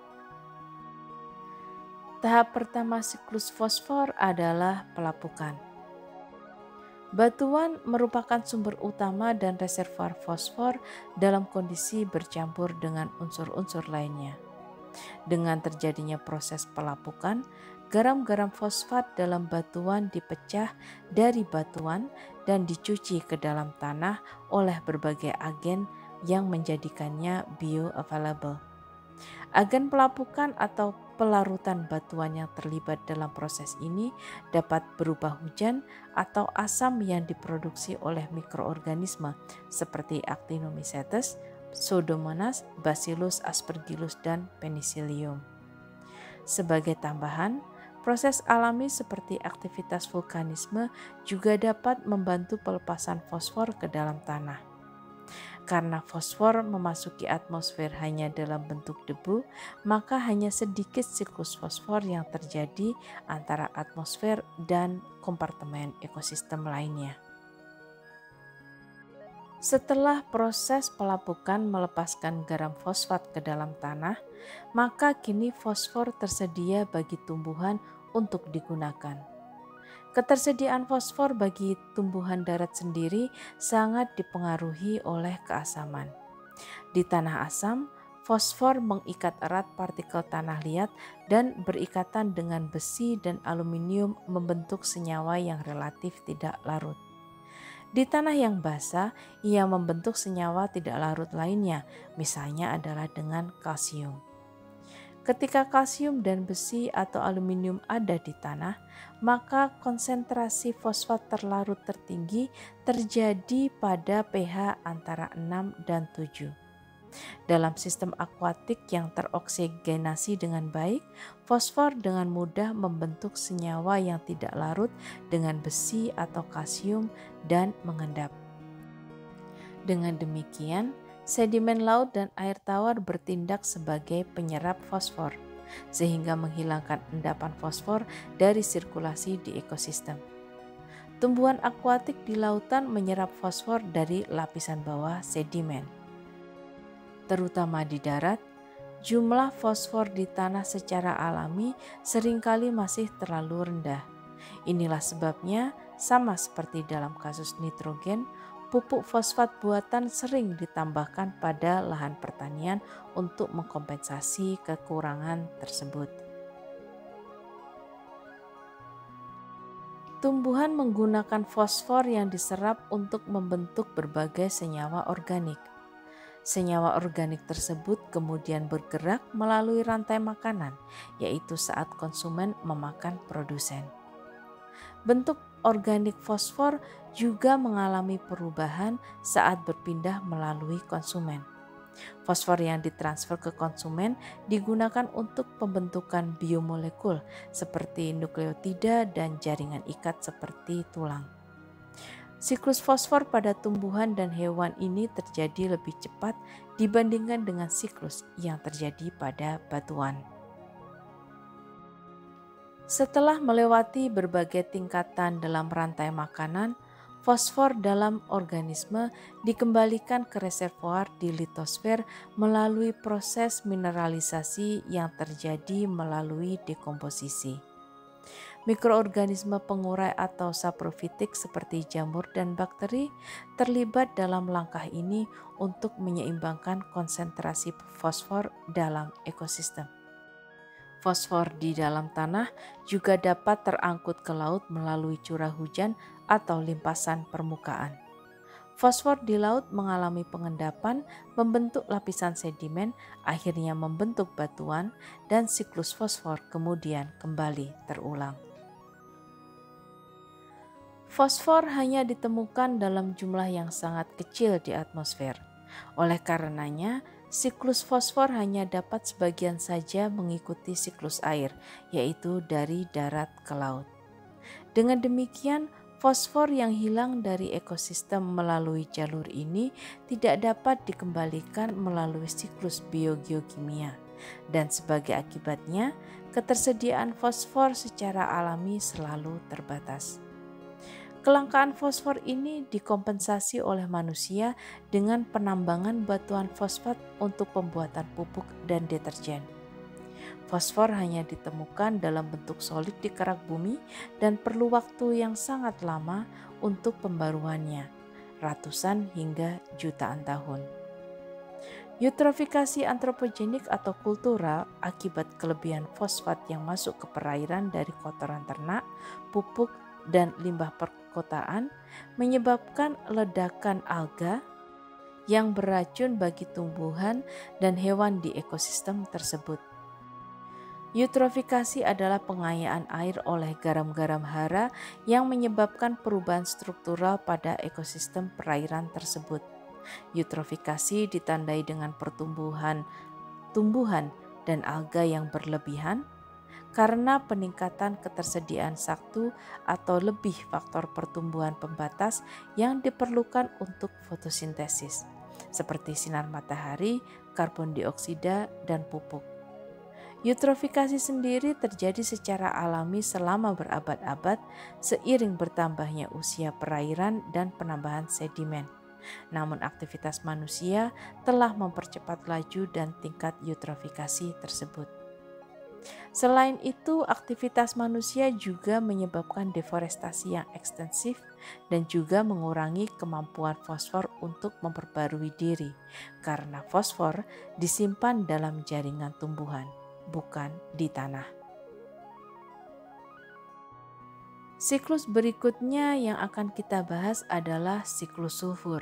Tahap pertama siklus fosfor adalah pelapukan. Batuan merupakan sumber utama dan reservoir fosfor dalam kondisi bercampur dengan unsur-unsur lainnya. Dengan terjadinya proses pelapukan, garam-garam fosfat dalam batuan dipecah dari batuan dan dicuci ke dalam tanah oleh berbagai agen yang menjadikannya bioavailable. Agen pelapukan atau pelarutan batuan yang terlibat dalam proses ini dapat berupa hujan atau asam yang diproduksi oleh mikroorganisme seperti Actinomycetes, Pseudomonas, Bacillus aspergillus, dan Penicillium. Sebagai tambahan, proses alami seperti aktivitas vulkanisme juga dapat membantu pelepasan fosfor ke dalam tanah. Karena fosfor memasuki atmosfer hanya dalam bentuk debu, maka hanya sedikit siklus fosfor yang terjadi antara atmosfer dan kompartemen ekosistem lainnya. Setelah proses pelapukan melepaskan garam fosfat ke dalam tanah, maka kini fosfor tersedia bagi tumbuhan untuk digunakan. Ketersediaan fosfor bagi tumbuhan darat sendiri sangat dipengaruhi oleh keasaman. Di tanah asam, fosfor mengikat erat partikel tanah liat dan berikatan dengan besi dan aluminium membentuk senyawa yang relatif tidak larut. Di tanah yang basah, ia membentuk senyawa tidak larut lainnya, misalnya adalah dengan kalsium. Ketika kalsium dan besi atau aluminium ada di tanah, maka konsentrasi fosfat terlarut tertinggi terjadi pada pH antara enam dan tujuh. Dalam sistem akuatik yang teroksigenasi dengan baik, fosfor dengan mudah membentuk senyawa yang tidak larut dengan besi atau kalsium dan mengendap. Dengan demikian, sedimen laut dan air tawar bertindak sebagai penyerap fosfor, sehingga menghilangkan endapan fosfor dari sirkulasi di ekosistem. Tumbuhan akuatik di lautan menyerap fosfor dari lapisan bawah sedimen. Terutama di darat, jumlah fosfor di tanah secara alami seringkali masih terlalu rendah. Inilah sebabnya, sama seperti dalam kasus nitrogen, pupuk fosfat buatan sering ditambahkan pada lahan pertanian untuk mengkompensasi kekurangan tersebut. Tumbuhan menggunakan fosfor yang diserap untuk membentuk berbagai senyawa organik. Senyawa organik tersebut kemudian bergerak melalui rantai makanan, yaitu saat konsumen memakan produsen. Bentuk organik fosfor juga mengalami perubahan saat berpindah melalui konsumen. Fosfor yang ditransfer ke konsumen digunakan untuk pembentukan biomolekul seperti nukleotida dan jaringan ikat seperti tulang. Siklus fosfor pada tumbuhan dan hewan ini terjadi lebih cepat dibandingkan dengan siklus yang terjadi pada batuan. Setelah melewati berbagai tingkatan dalam rantai makanan, fosfor dalam organisme dikembalikan ke reservoir di litosfer melalui proses mineralisasi yang terjadi melalui dekomposisi. Mikroorganisme pengurai atau saprofitik seperti jamur dan bakteri terlibat dalam langkah ini untuk menyeimbangkan konsentrasi fosfor dalam ekosistem. Fosfor di dalam tanah juga dapat terangkut ke laut melalui curah hujan atau limpasan permukaan. Fosfor di laut mengalami pengendapan, membentuk lapisan sedimen, akhirnya membentuk batuan, dan siklus fosfor kemudian kembali terulang. Fosfor hanya ditemukan dalam jumlah yang sangat kecil di atmosfer. Oleh karenanya, siklus fosfor hanya dapat sebagian saja mengikuti siklus air, yaitu dari darat ke laut. Dengan demikian, fosfor yang hilang dari ekosistem melalui jalur ini tidak dapat dikembalikan melalui siklus biogeokimia, dan sebagai akibatnya, ketersediaan fosfor secara alami selalu terbatas. Kelangkaan fosfor ini dikompensasi oleh manusia dengan penambangan batuan fosfat untuk pembuatan pupuk dan deterjen. Fosfor hanya ditemukan dalam bentuk solid di kerak bumi dan perlu waktu yang sangat lama untuk pembaruannya, ratusan hingga jutaan tahun. Eutrofikasi antropogenik atau kultural akibat kelebihan fosfat yang masuk ke perairan dari kotoran ternak, pupuk, dan limbah perkotaan menyebabkan ledakan alga yang beracun bagi tumbuhan dan hewan di ekosistem tersebut. Eutrofikasi adalah pengayaan air oleh garam-garam hara yang menyebabkan perubahan struktural pada ekosistem perairan tersebut. Eutrofikasi ditandai dengan pertumbuhan tumbuhan dan alga yang berlebihan, karena peningkatan ketersediaan satu atau lebih faktor pertumbuhan pembatas yang diperlukan untuk fotosintesis, seperti sinar matahari, karbon dioksida, dan pupuk. Eutrofikasi sendiri terjadi secara alami selama berabad-abad seiring bertambahnya usia perairan dan penambahan sedimen. Namun aktivitas manusia telah mempercepat laju dan tingkat eutrofikasi tersebut. Selain itu, aktivitas manusia juga menyebabkan deforestasi yang ekstensif dan juga mengurangi kemampuan fosfor untuk memperbarui diri, karena fosfor disimpan dalam jaringan tumbuhan, bukan di tanah. Siklus berikutnya yang akan kita bahas adalah siklus sulfur.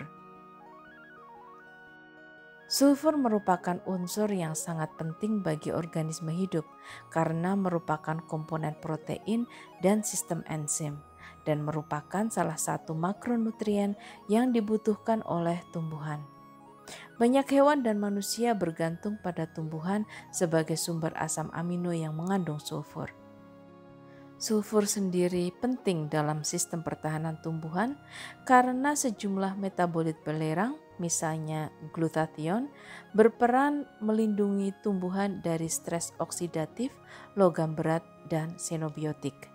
Sulfur merupakan unsur yang sangat penting bagi organisme hidup karena merupakan komponen protein dan sistem enzim dan merupakan salah satu makronutrien yang dibutuhkan oleh tumbuhan. Banyak hewan dan manusia bergantung pada tumbuhan sebagai sumber asam amino yang mengandung sulfur. Sulfur sendiri penting dalam sistem pertahanan tumbuhan karena sejumlah metabolit belerang, misalnya glutathione, berperan melindungi tumbuhan dari stres oksidatif, logam berat, dan xenobiotik.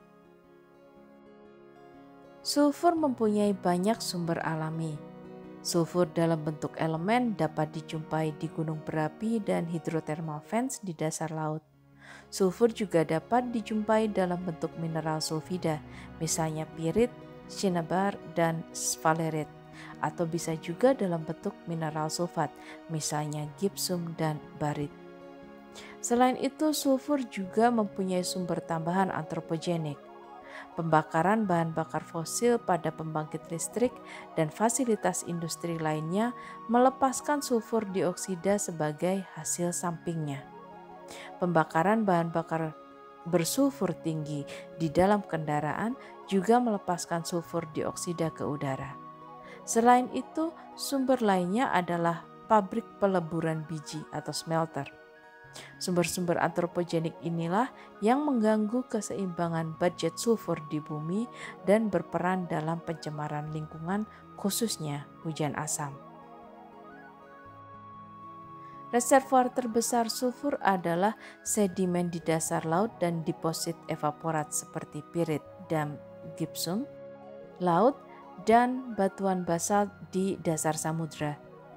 Sulfur mempunyai banyak sumber alami. Sulfur dalam bentuk elemen dapat dijumpai di gunung berapi dan hidrothermal vents di dasar laut. Sulfur juga dapat dijumpai dalam bentuk mineral sulfida, misalnya pirit, cinnabar, dan sphalerite, atau bisa juga dalam bentuk mineral sulfat, misalnya gypsum dan barit. Selain itu, sulfur juga mempunyai sumber tambahan antropogenik. Pembakaran bahan bakar fosil pada pembangkit listrik dan fasilitas industri lainnya melepaskan sulfur dioksida sebagai hasil sampingnya. Pembakaran bahan bakar bersulfur tinggi di dalam kendaraan juga melepaskan sulfur dioksida ke udara. Selain itu, sumber lainnya adalah pabrik peleburan biji atau smelter. Sumber-sumber antropogenik inilah yang mengganggu keseimbangan budget sulfur di bumi dan berperan dalam pencemaran lingkungan, khususnya hujan asam. Reservoir terbesar sulfur adalah sedimen di dasar laut dan deposit evaporat seperti pirit dan gypsum, laut, dan batuan basalt di dasar samudra.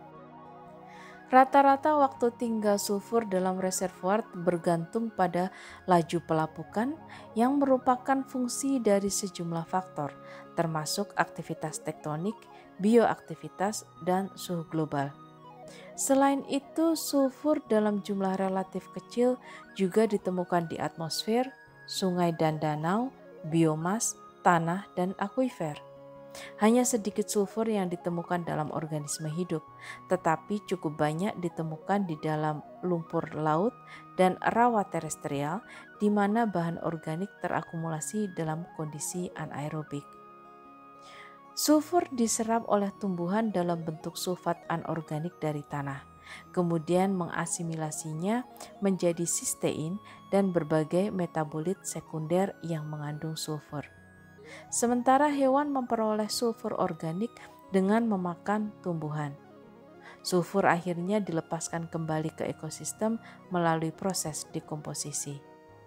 Rata-rata waktu tinggal sulfur dalam reservoir bergantung pada laju pelapukan yang merupakan fungsi dari sejumlah faktor, termasuk aktivitas tektonik, bioaktivitas, dan suhu global. Selain itu, sulfur dalam jumlah relatif kecil juga ditemukan di atmosfer, sungai dan danau, biomas, tanah, dan akuifer. Hanya sedikit sulfur yang ditemukan dalam organisme hidup, tetapi cukup banyak ditemukan di dalam lumpur laut dan rawa terestrial, di mana bahan organik terakumulasi dalam kondisi anaerobik. Sulfur diserap oleh tumbuhan dalam bentuk sulfat anorganik dari tanah, kemudian mengasimilasinya menjadi sistein dan berbagai metabolit sekunder yang mengandung sulfur. Sementara hewan memperoleh sulfur organik dengan memakan tumbuhan. Sulfur akhirnya dilepaskan kembali ke ekosistem melalui proses dekomposisi.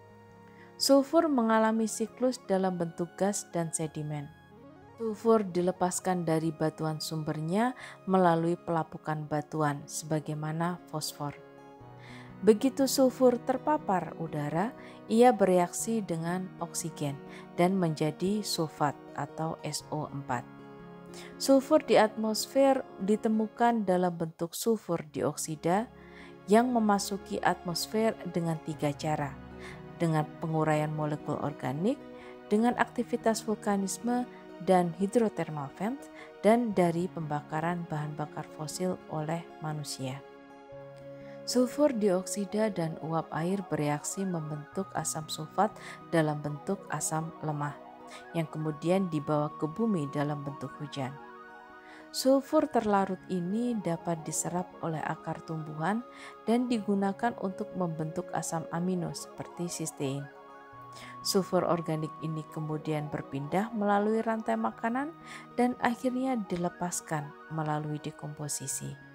Sulfur mengalami siklus dalam bentuk gas dan sedimen. Sulfur dilepaskan dari batuan sumbernya melalui pelapukan batuan sebagaimana fosfor. Begitu sulfur terpapar udara, ia bereaksi dengan oksigen dan menjadi sulfat atau S O empat. Sulfur di atmosfer ditemukan dalam bentuk sulfur dioksida yang memasuki atmosfer dengan tiga cara, dengan penguraian molekul organik, dengan aktivitas vulkanisme dan hidrothermal vent, dan dari pembakaran bahan bakar fosil oleh manusia. Sulfur dioksida dan uap air bereaksi membentuk asam sulfat dalam bentuk asam lemah, yang kemudian dibawa ke bumi dalam bentuk hujan. Sulfur terlarut ini dapat diserap oleh akar tumbuhan dan digunakan untuk membentuk asam amino seperti sistein. Sulfur organik ini kemudian berpindah melalui rantai makanan dan akhirnya dilepaskan melalui dekomposisi.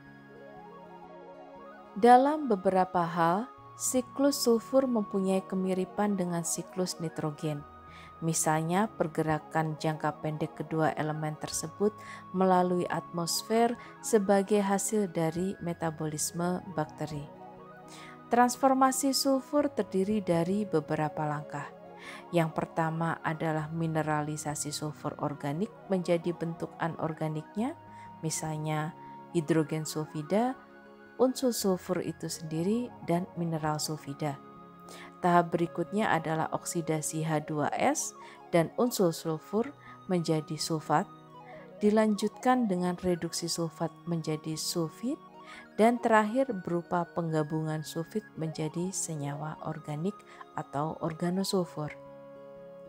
Dalam beberapa hal, siklus sulfur mempunyai kemiripan dengan siklus nitrogen. Misalnya, pergerakan jangka pendek kedua elemen tersebut melalui atmosfer sebagai hasil dari metabolisme bakteri. Transformasi sulfur terdiri dari beberapa langkah. Yang pertama adalah mineralisasi sulfur organik menjadi bentuk anorganiknya, misalnya hidrogen sulfida, unsur sulfur itu sendiri, dan mineral sulfida. Tahap berikutnya adalah oksidasi H dua S dan unsur sulfur menjadi sulfat, dilanjutkan dengan reduksi sulfat menjadi sulfit, dan terakhir berupa penggabungan sulfit menjadi senyawa organik atau organosulfur.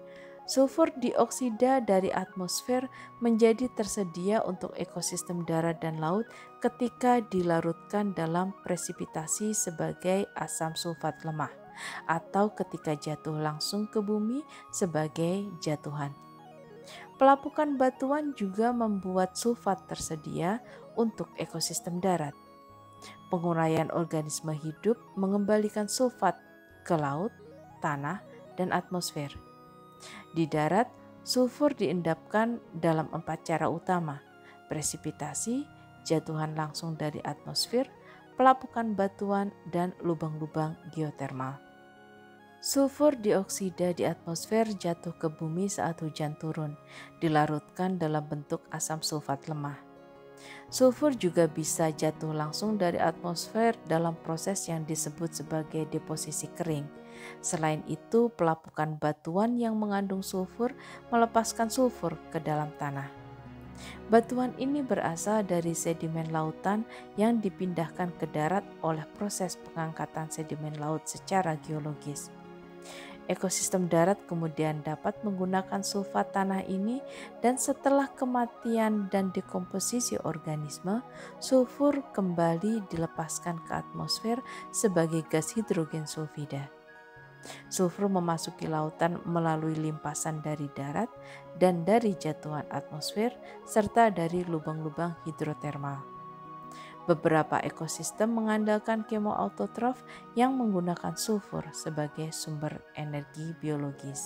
Sulfur dioksida dari atmosfer menjadi tersedia untuk ekosistem darat dan laut ketika dilarutkan dalam presipitasi sebagai asam sulfat lemah atau ketika jatuh langsung ke bumi sebagai jatuhan. Pelapukan batuan juga membuat sulfat tersedia untuk ekosistem darat. Penguraian organisme hidup mengembalikan sulfat ke laut, tanah, dan atmosfer. Di darat, sulfur diendapkan dalam empat cara utama: presipitasi, jatuhan langsung dari atmosfer, pelapukan batuan, dan lubang-lubang geotermal. Sulfur dioksida di atmosfer jatuh ke bumi saat hujan turun, dilarutkan dalam bentuk asam sulfat lemah. Sulfur juga bisa jatuh langsung dari atmosfer dalam proses yang disebut sebagai deposisi kering. Selain itu, pelapukan batuan yang mengandung sulfur melepaskan sulfur ke dalam tanah. Batuan ini berasal dari sedimen lautan yang dipindahkan ke darat oleh proses pengangkatan sedimen laut secara geologis. Ekosistem darat kemudian dapat menggunakan sulfat tanah ini, dan setelah kematian dan dekomposisi organisme, sulfur kembali dilepaskan ke atmosfer sebagai gas hidrogen sulfida. Sulfur memasuki lautan melalui limpasan dari darat dan dari jatuhan atmosfer serta dari lubang-lubang hidrotermal. Beberapa ekosistem mengandalkan kemoautotrof yang menggunakan sulfur sebagai sumber energi biologis.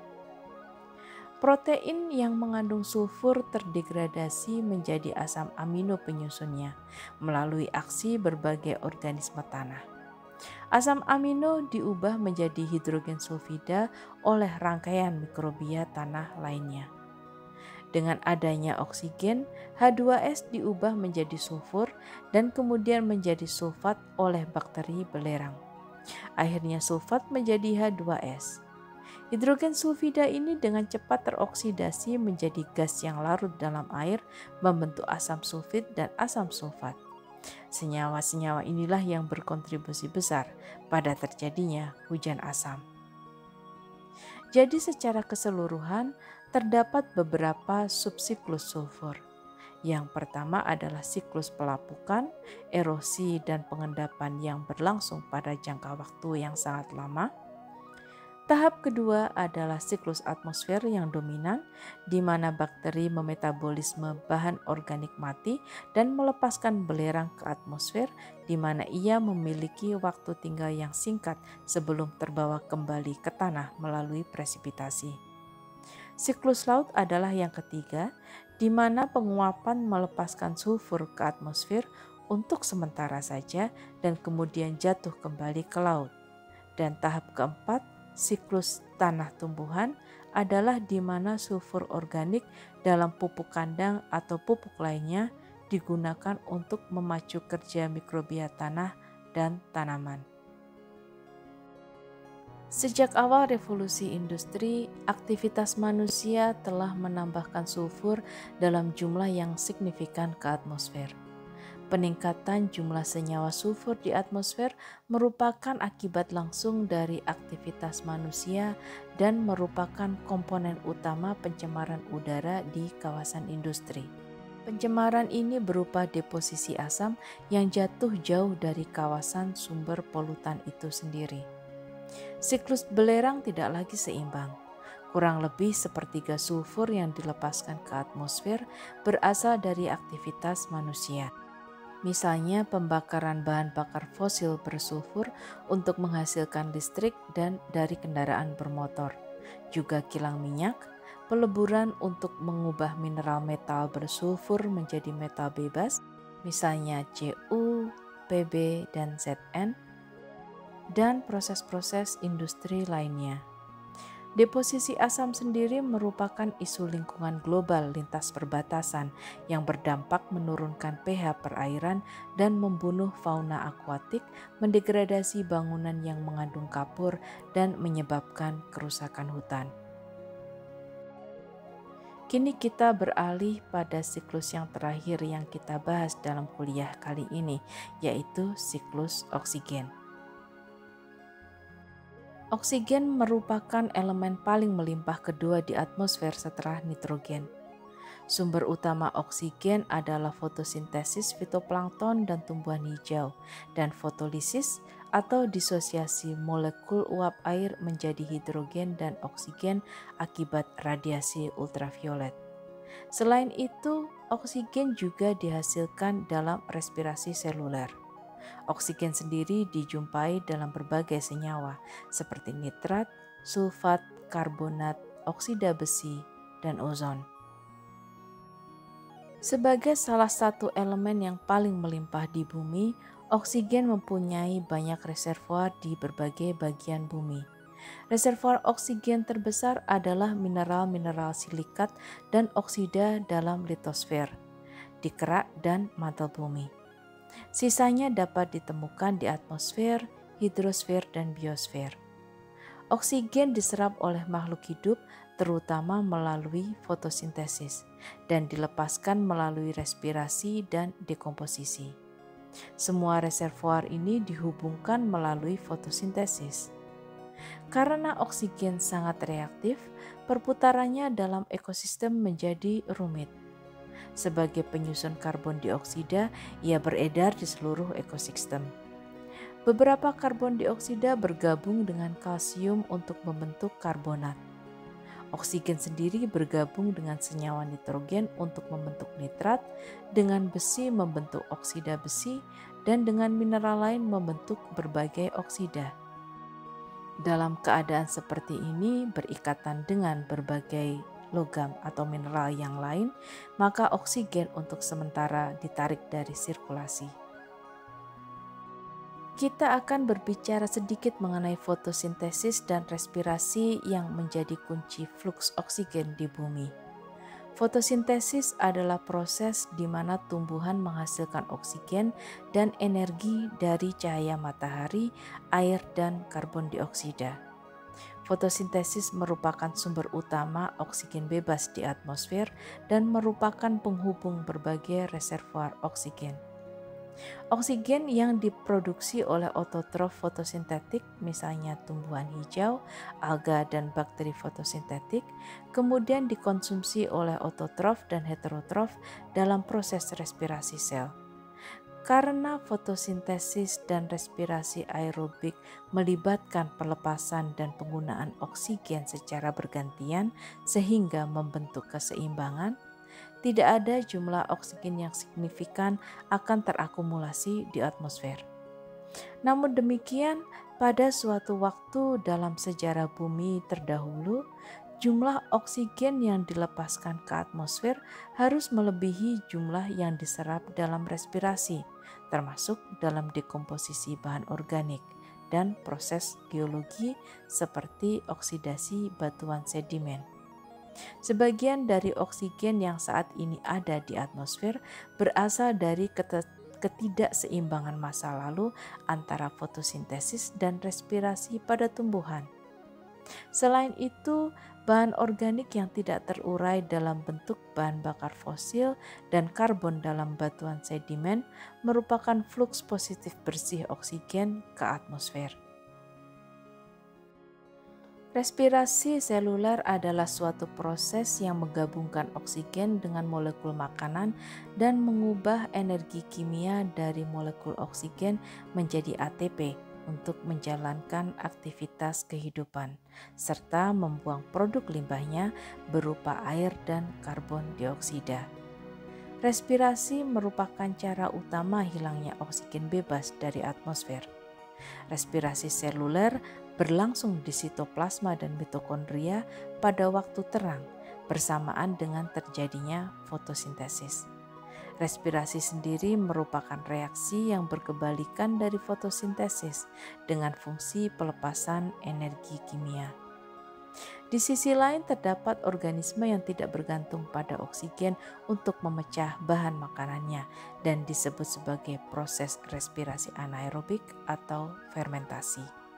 Protein yang mengandung sulfur terdegradasi menjadi asam amino penyusunnya melalui aksi berbagai organisme tanah. Asam amino diubah menjadi hidrogen sulfida oleh rangkaian mikrobia tanah lainnya. Dengan adanya oksigen, H dua S diubah menjadi sulfur dan kemudian menjadi sulfat oleh bakteri belerang. Akhirnya sulfat menjadi H dua S. Hidrogen sulfida ini dengan cepat teroksidasi menjadi gas yang larut dalam air, membentuk asam sulfit dan asam sulfat. Senyawa-senyawa inilah yang berkontribusi besar pada terjadinya hujan asam. Jadi secara keseluruhan terdapat beberapa subsiklus sulfur. Yang pertama adalah siklus pelapukan, erosi, dan pengendapan yang berlangsung pada jangka waktu yang sangat lama. Tahap kedua adalah siklus atmosfer yang dominan, di mana bakteri memetabolisme bahan organik mati dan melepaskan belerang ke atmosfer, di mana ia memiliki waktu tinggal yang singkat sebelum terbawa kembali ke tanah melalui presipitasi. Siklus laut adalah yang ketiga, di mana penguapan melepaskan sulfur ke atmosfer untuk sementara saja dan kemudian jatuh kembali ke laut. Dan tahap keempat, siklus tanah tumbuhan adalah di mana sulfur organik dalam pupuk kandang atau pupuk lainnya digunakan untuk memacu kerja mikrobia tanah dan tanaman. Sejak awal revolusi industri, aktivitas manusia telah menambahkan sulfur dalam jumlah yang signifikan ke atmosfer. Peningkatan jumlah senyawa sulfur di atmosfer merupakan akibat langsung dari aktivitas manusia dan merupakan komponen utama pencemaran udara di kawasan industri. Pencemaran ini berupa deposisi asam yang jatuh jauh dari kawasan sumber polutan itu sendiri. Siklus belerang tidak lagi seimbang. Kurang lebih sepertiga sulfur yang dilepaskan ke atmosfer berasal dari aktivitas manusia. Misalnya pembakaran bahan bakar fosil bersulfur untuk menghasilkan listrik dan dari kendaraan bermotor, juga kilang minyak, peleburan untuk mengubah mineral metal bersulfur menjadi metal bebas, misalnya C U, P B, dan Z N, dan proses-proses industri lainnya. Deposisi asam sendiri merupakan isu lingkungan global lintas perbatasan yang berdampak menurunkan pH perairan dan membunuh fauna akuatik, mendegradasi bangunan yang mengandung kapur, dan menyebabkan kerusakan hutan. Kini kita beralih pada siklus yang terakhir yang kita bahas dalam kuliah kali ini, yaitu siklus oksigen. Oksigen merupakan elemen paling melimpah kedua di atmosfer setelah nitrogen. Sumber utama oksigen adalah fotosintesis fitoplankton dan tumbuhan hijau, dan fotolisis atau disosiasi molekul uap air menjadi hidrogen dan oksigen akibat radiasi ultraviolet. Selain itu, oksigen juga dihasilkan dalam respirasi seluler. Oksigen sendiri dijumpai dalam berbagai senyawa seperti nitrat, sulfat, karbonat, oksida besi, dan ozon. Sebagai salah satu elemen yang paling melimpah di bumi, oksigen mempunyai banyak reservoir di berbagai bagian bumi. Reservoir oksigen terbesar adalah mineral-mineral silikat dan oksida dalam litosfer, di kerak dan mantel bumi. Sisanya dapat ditemukan di atmosfer, hidrosfer, dan biosfer. Oksigen diserap oleh makhluk hidup terutama melalui fotosintesis dan dilepaskan melalui respirasi dan dekomposisi. Semua reservoir ini dihubungkan melalui fotosintesis. Karena oksigen sangat reaktif, perputarannya dalam ekosistem menjadi rumit. Sebagai penyusun karbon dioksida, ia beredar di seluruh ekosistem. Beberapa karbon dioksida bergabung dengan kalsium untuk membentuk karbonat. Oksigen sendiri bergabung dengan senyawa nitrogen untuk membentuk nitrat, dengan besi membentuk oksida besi, dan dengan mineral lain membentuk berbagai oksida. Dalam keadaan seperti ini, berikatan dengan berbagai logam atau mineral yang lain, maka oksigen untuk sementara ditarik dari sirkulasi. Kita akan berbicara sedikit mengenai fotosintesis dan respirasi yang menjadi kunci fluks oksigen di bumi. Fotosintesis adalah proses di mana tumbuhan menghasilkan oksigen dan energi dari cahaya matahari, air, dan karbon dioksida. Fotosintesis merupakan sumber utama oksigen bebas di atmosfer dan merupakan penghubung berbagai reservoir oksigen. Oksigen yang diproduksi oleh ototrof fotosintetik, misalnya tumbuhan hijau, alga, dan bakteri fotosintetik, kemudian dikonsumsi oleh ototrof dan heterotrof dalam proses respirasi sel. Karena fotosintesis dan respirasi aerobik melibatkan pelepasan dan penggunaan oksigen secara bergantian sehingga membentuk keseimbangan, tidak ada jumlah oksigen yang signifikan akan terakumulasi di atmosfer. Namun demikian, pada suatu waktu dalam sejarah bumi terdahulu, jumlah oksigen yang dilepaskan ke atmosfer harus melebihi jumlah yang diserap dalam respirasi, termasuk dalam dekomposisi bahan organik dan proses geologi seperti oksidasi batuan sedimen. Sebagian dari oksigen yang saat ini ada di atmosfer berasal dari ketidakseimbangan masa lalu antara fotosintesis dan respirasi pada tumbuhan. Selain itu, bahan organik yang tidak terurai dalam bentuk bahan bakar fosil dan karbon dalam batuan sedimen merupakan fluks positif bersih oksigen ke atmosfer. Respirasi seluler adalah suatu proses yang menggabungkan oksigen dengan molekul makanan dan mengubah energi kimia dari molekul oksigen menjadi A T P untuk menjalankan aktivitas kehidupan, serta membuang produk limbahnya berupa air dan karbon dioksida. Respirasi merupakan cara utama hilangnya oksigen bebas dari atmosfer. Respirasi seluler berlangsung di sitoplasma dan mitokondria pada waktu terang bersamaan dengan terjadinya fotosintesis. Respirasi sendiri merupakan reaksi yang berkebalikan dari fotosintesis dengan fungsi pelepasan energi kimia. Di sisi lain terdapat organisme yang tidak bergantung pada oksigen untuk memecah bahan makanannya dan disebut sebagai proses respirasi anaerobik atau fermentasi.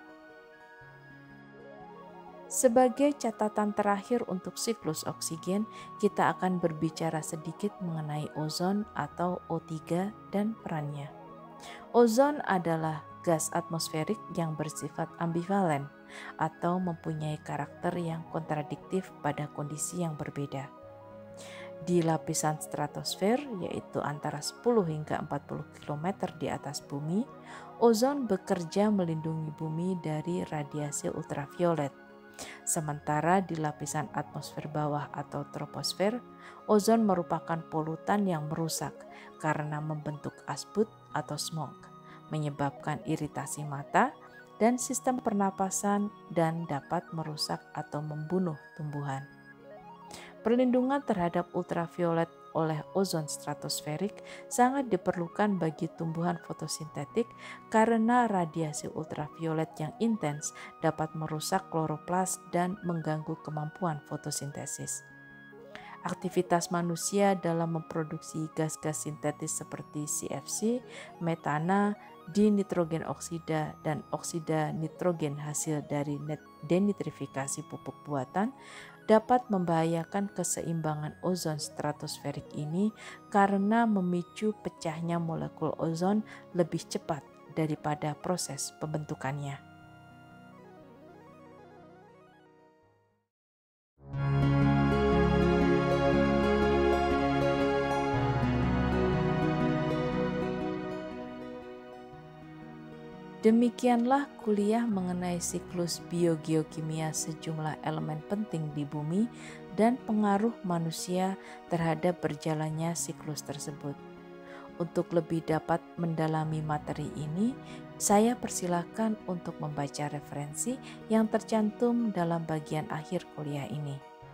Sebagai catatan terakhir untuk siklus oksigen, kita akan berbicara sedikit mengenai ozon atau O tiga dan perannya. Ozon adalah gas atmosferik yang bersifat ambivalen atau mempunyai karakter yang kontradiktif pada kondisi yang berbeda. Di lapisan stratosfer, yaitu antara sepuluh hingga empat puluh kilometer di atas bumi, ozon bekerja melindungi bumi dari radiasi ultraviolet. Sementara di lapisan atmosfer bawah atau troposfer, ozon merupakan polutan yang merusak karena membentuk asbut atau smog, menyebabkan iritasi mata dan sistem pernapasan dan dapat merusak atau membunuh tumbuhan. Perlindungan terhadap ultraviolet oleh ozon stratosferik sangat diperlukan bagi tumbuhan fotosintetik karena radiasi ultraviolet yang intens dapat merusak kloroplas dan mengganggu kemampuan fotosintesis. Aktivitas manusia dalam memproduksi gas-gas sintetis seperti C F C, metana, dinitrogen oksida, dan oksida nitrogen hasil dari denitrifikasi pupuk buatan dapat membahayakan keseimbangan ozon stratosferik ini karena memicu pecahnya molekul ozon lebih cepat daripada proses pembentukannya. Demikianlah kuliah mengenai siklus biogeokimia sejumlah elemen penting di bumi dan pengaruh manusia terhadap berjalannya siklus tersebut. Untuk lebih dapat mendalami materi ini, saya persilakan untuk membaca referensi yang tercantum dalam bagian akhir kuliah ini.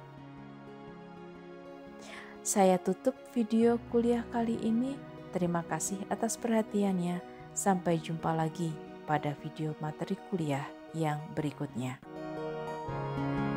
Saya tutup video kuliah kali ini. Terima kasih atas perhatiannya. Sampai jumpa lagi pada video materi kuliah yang berikutnya.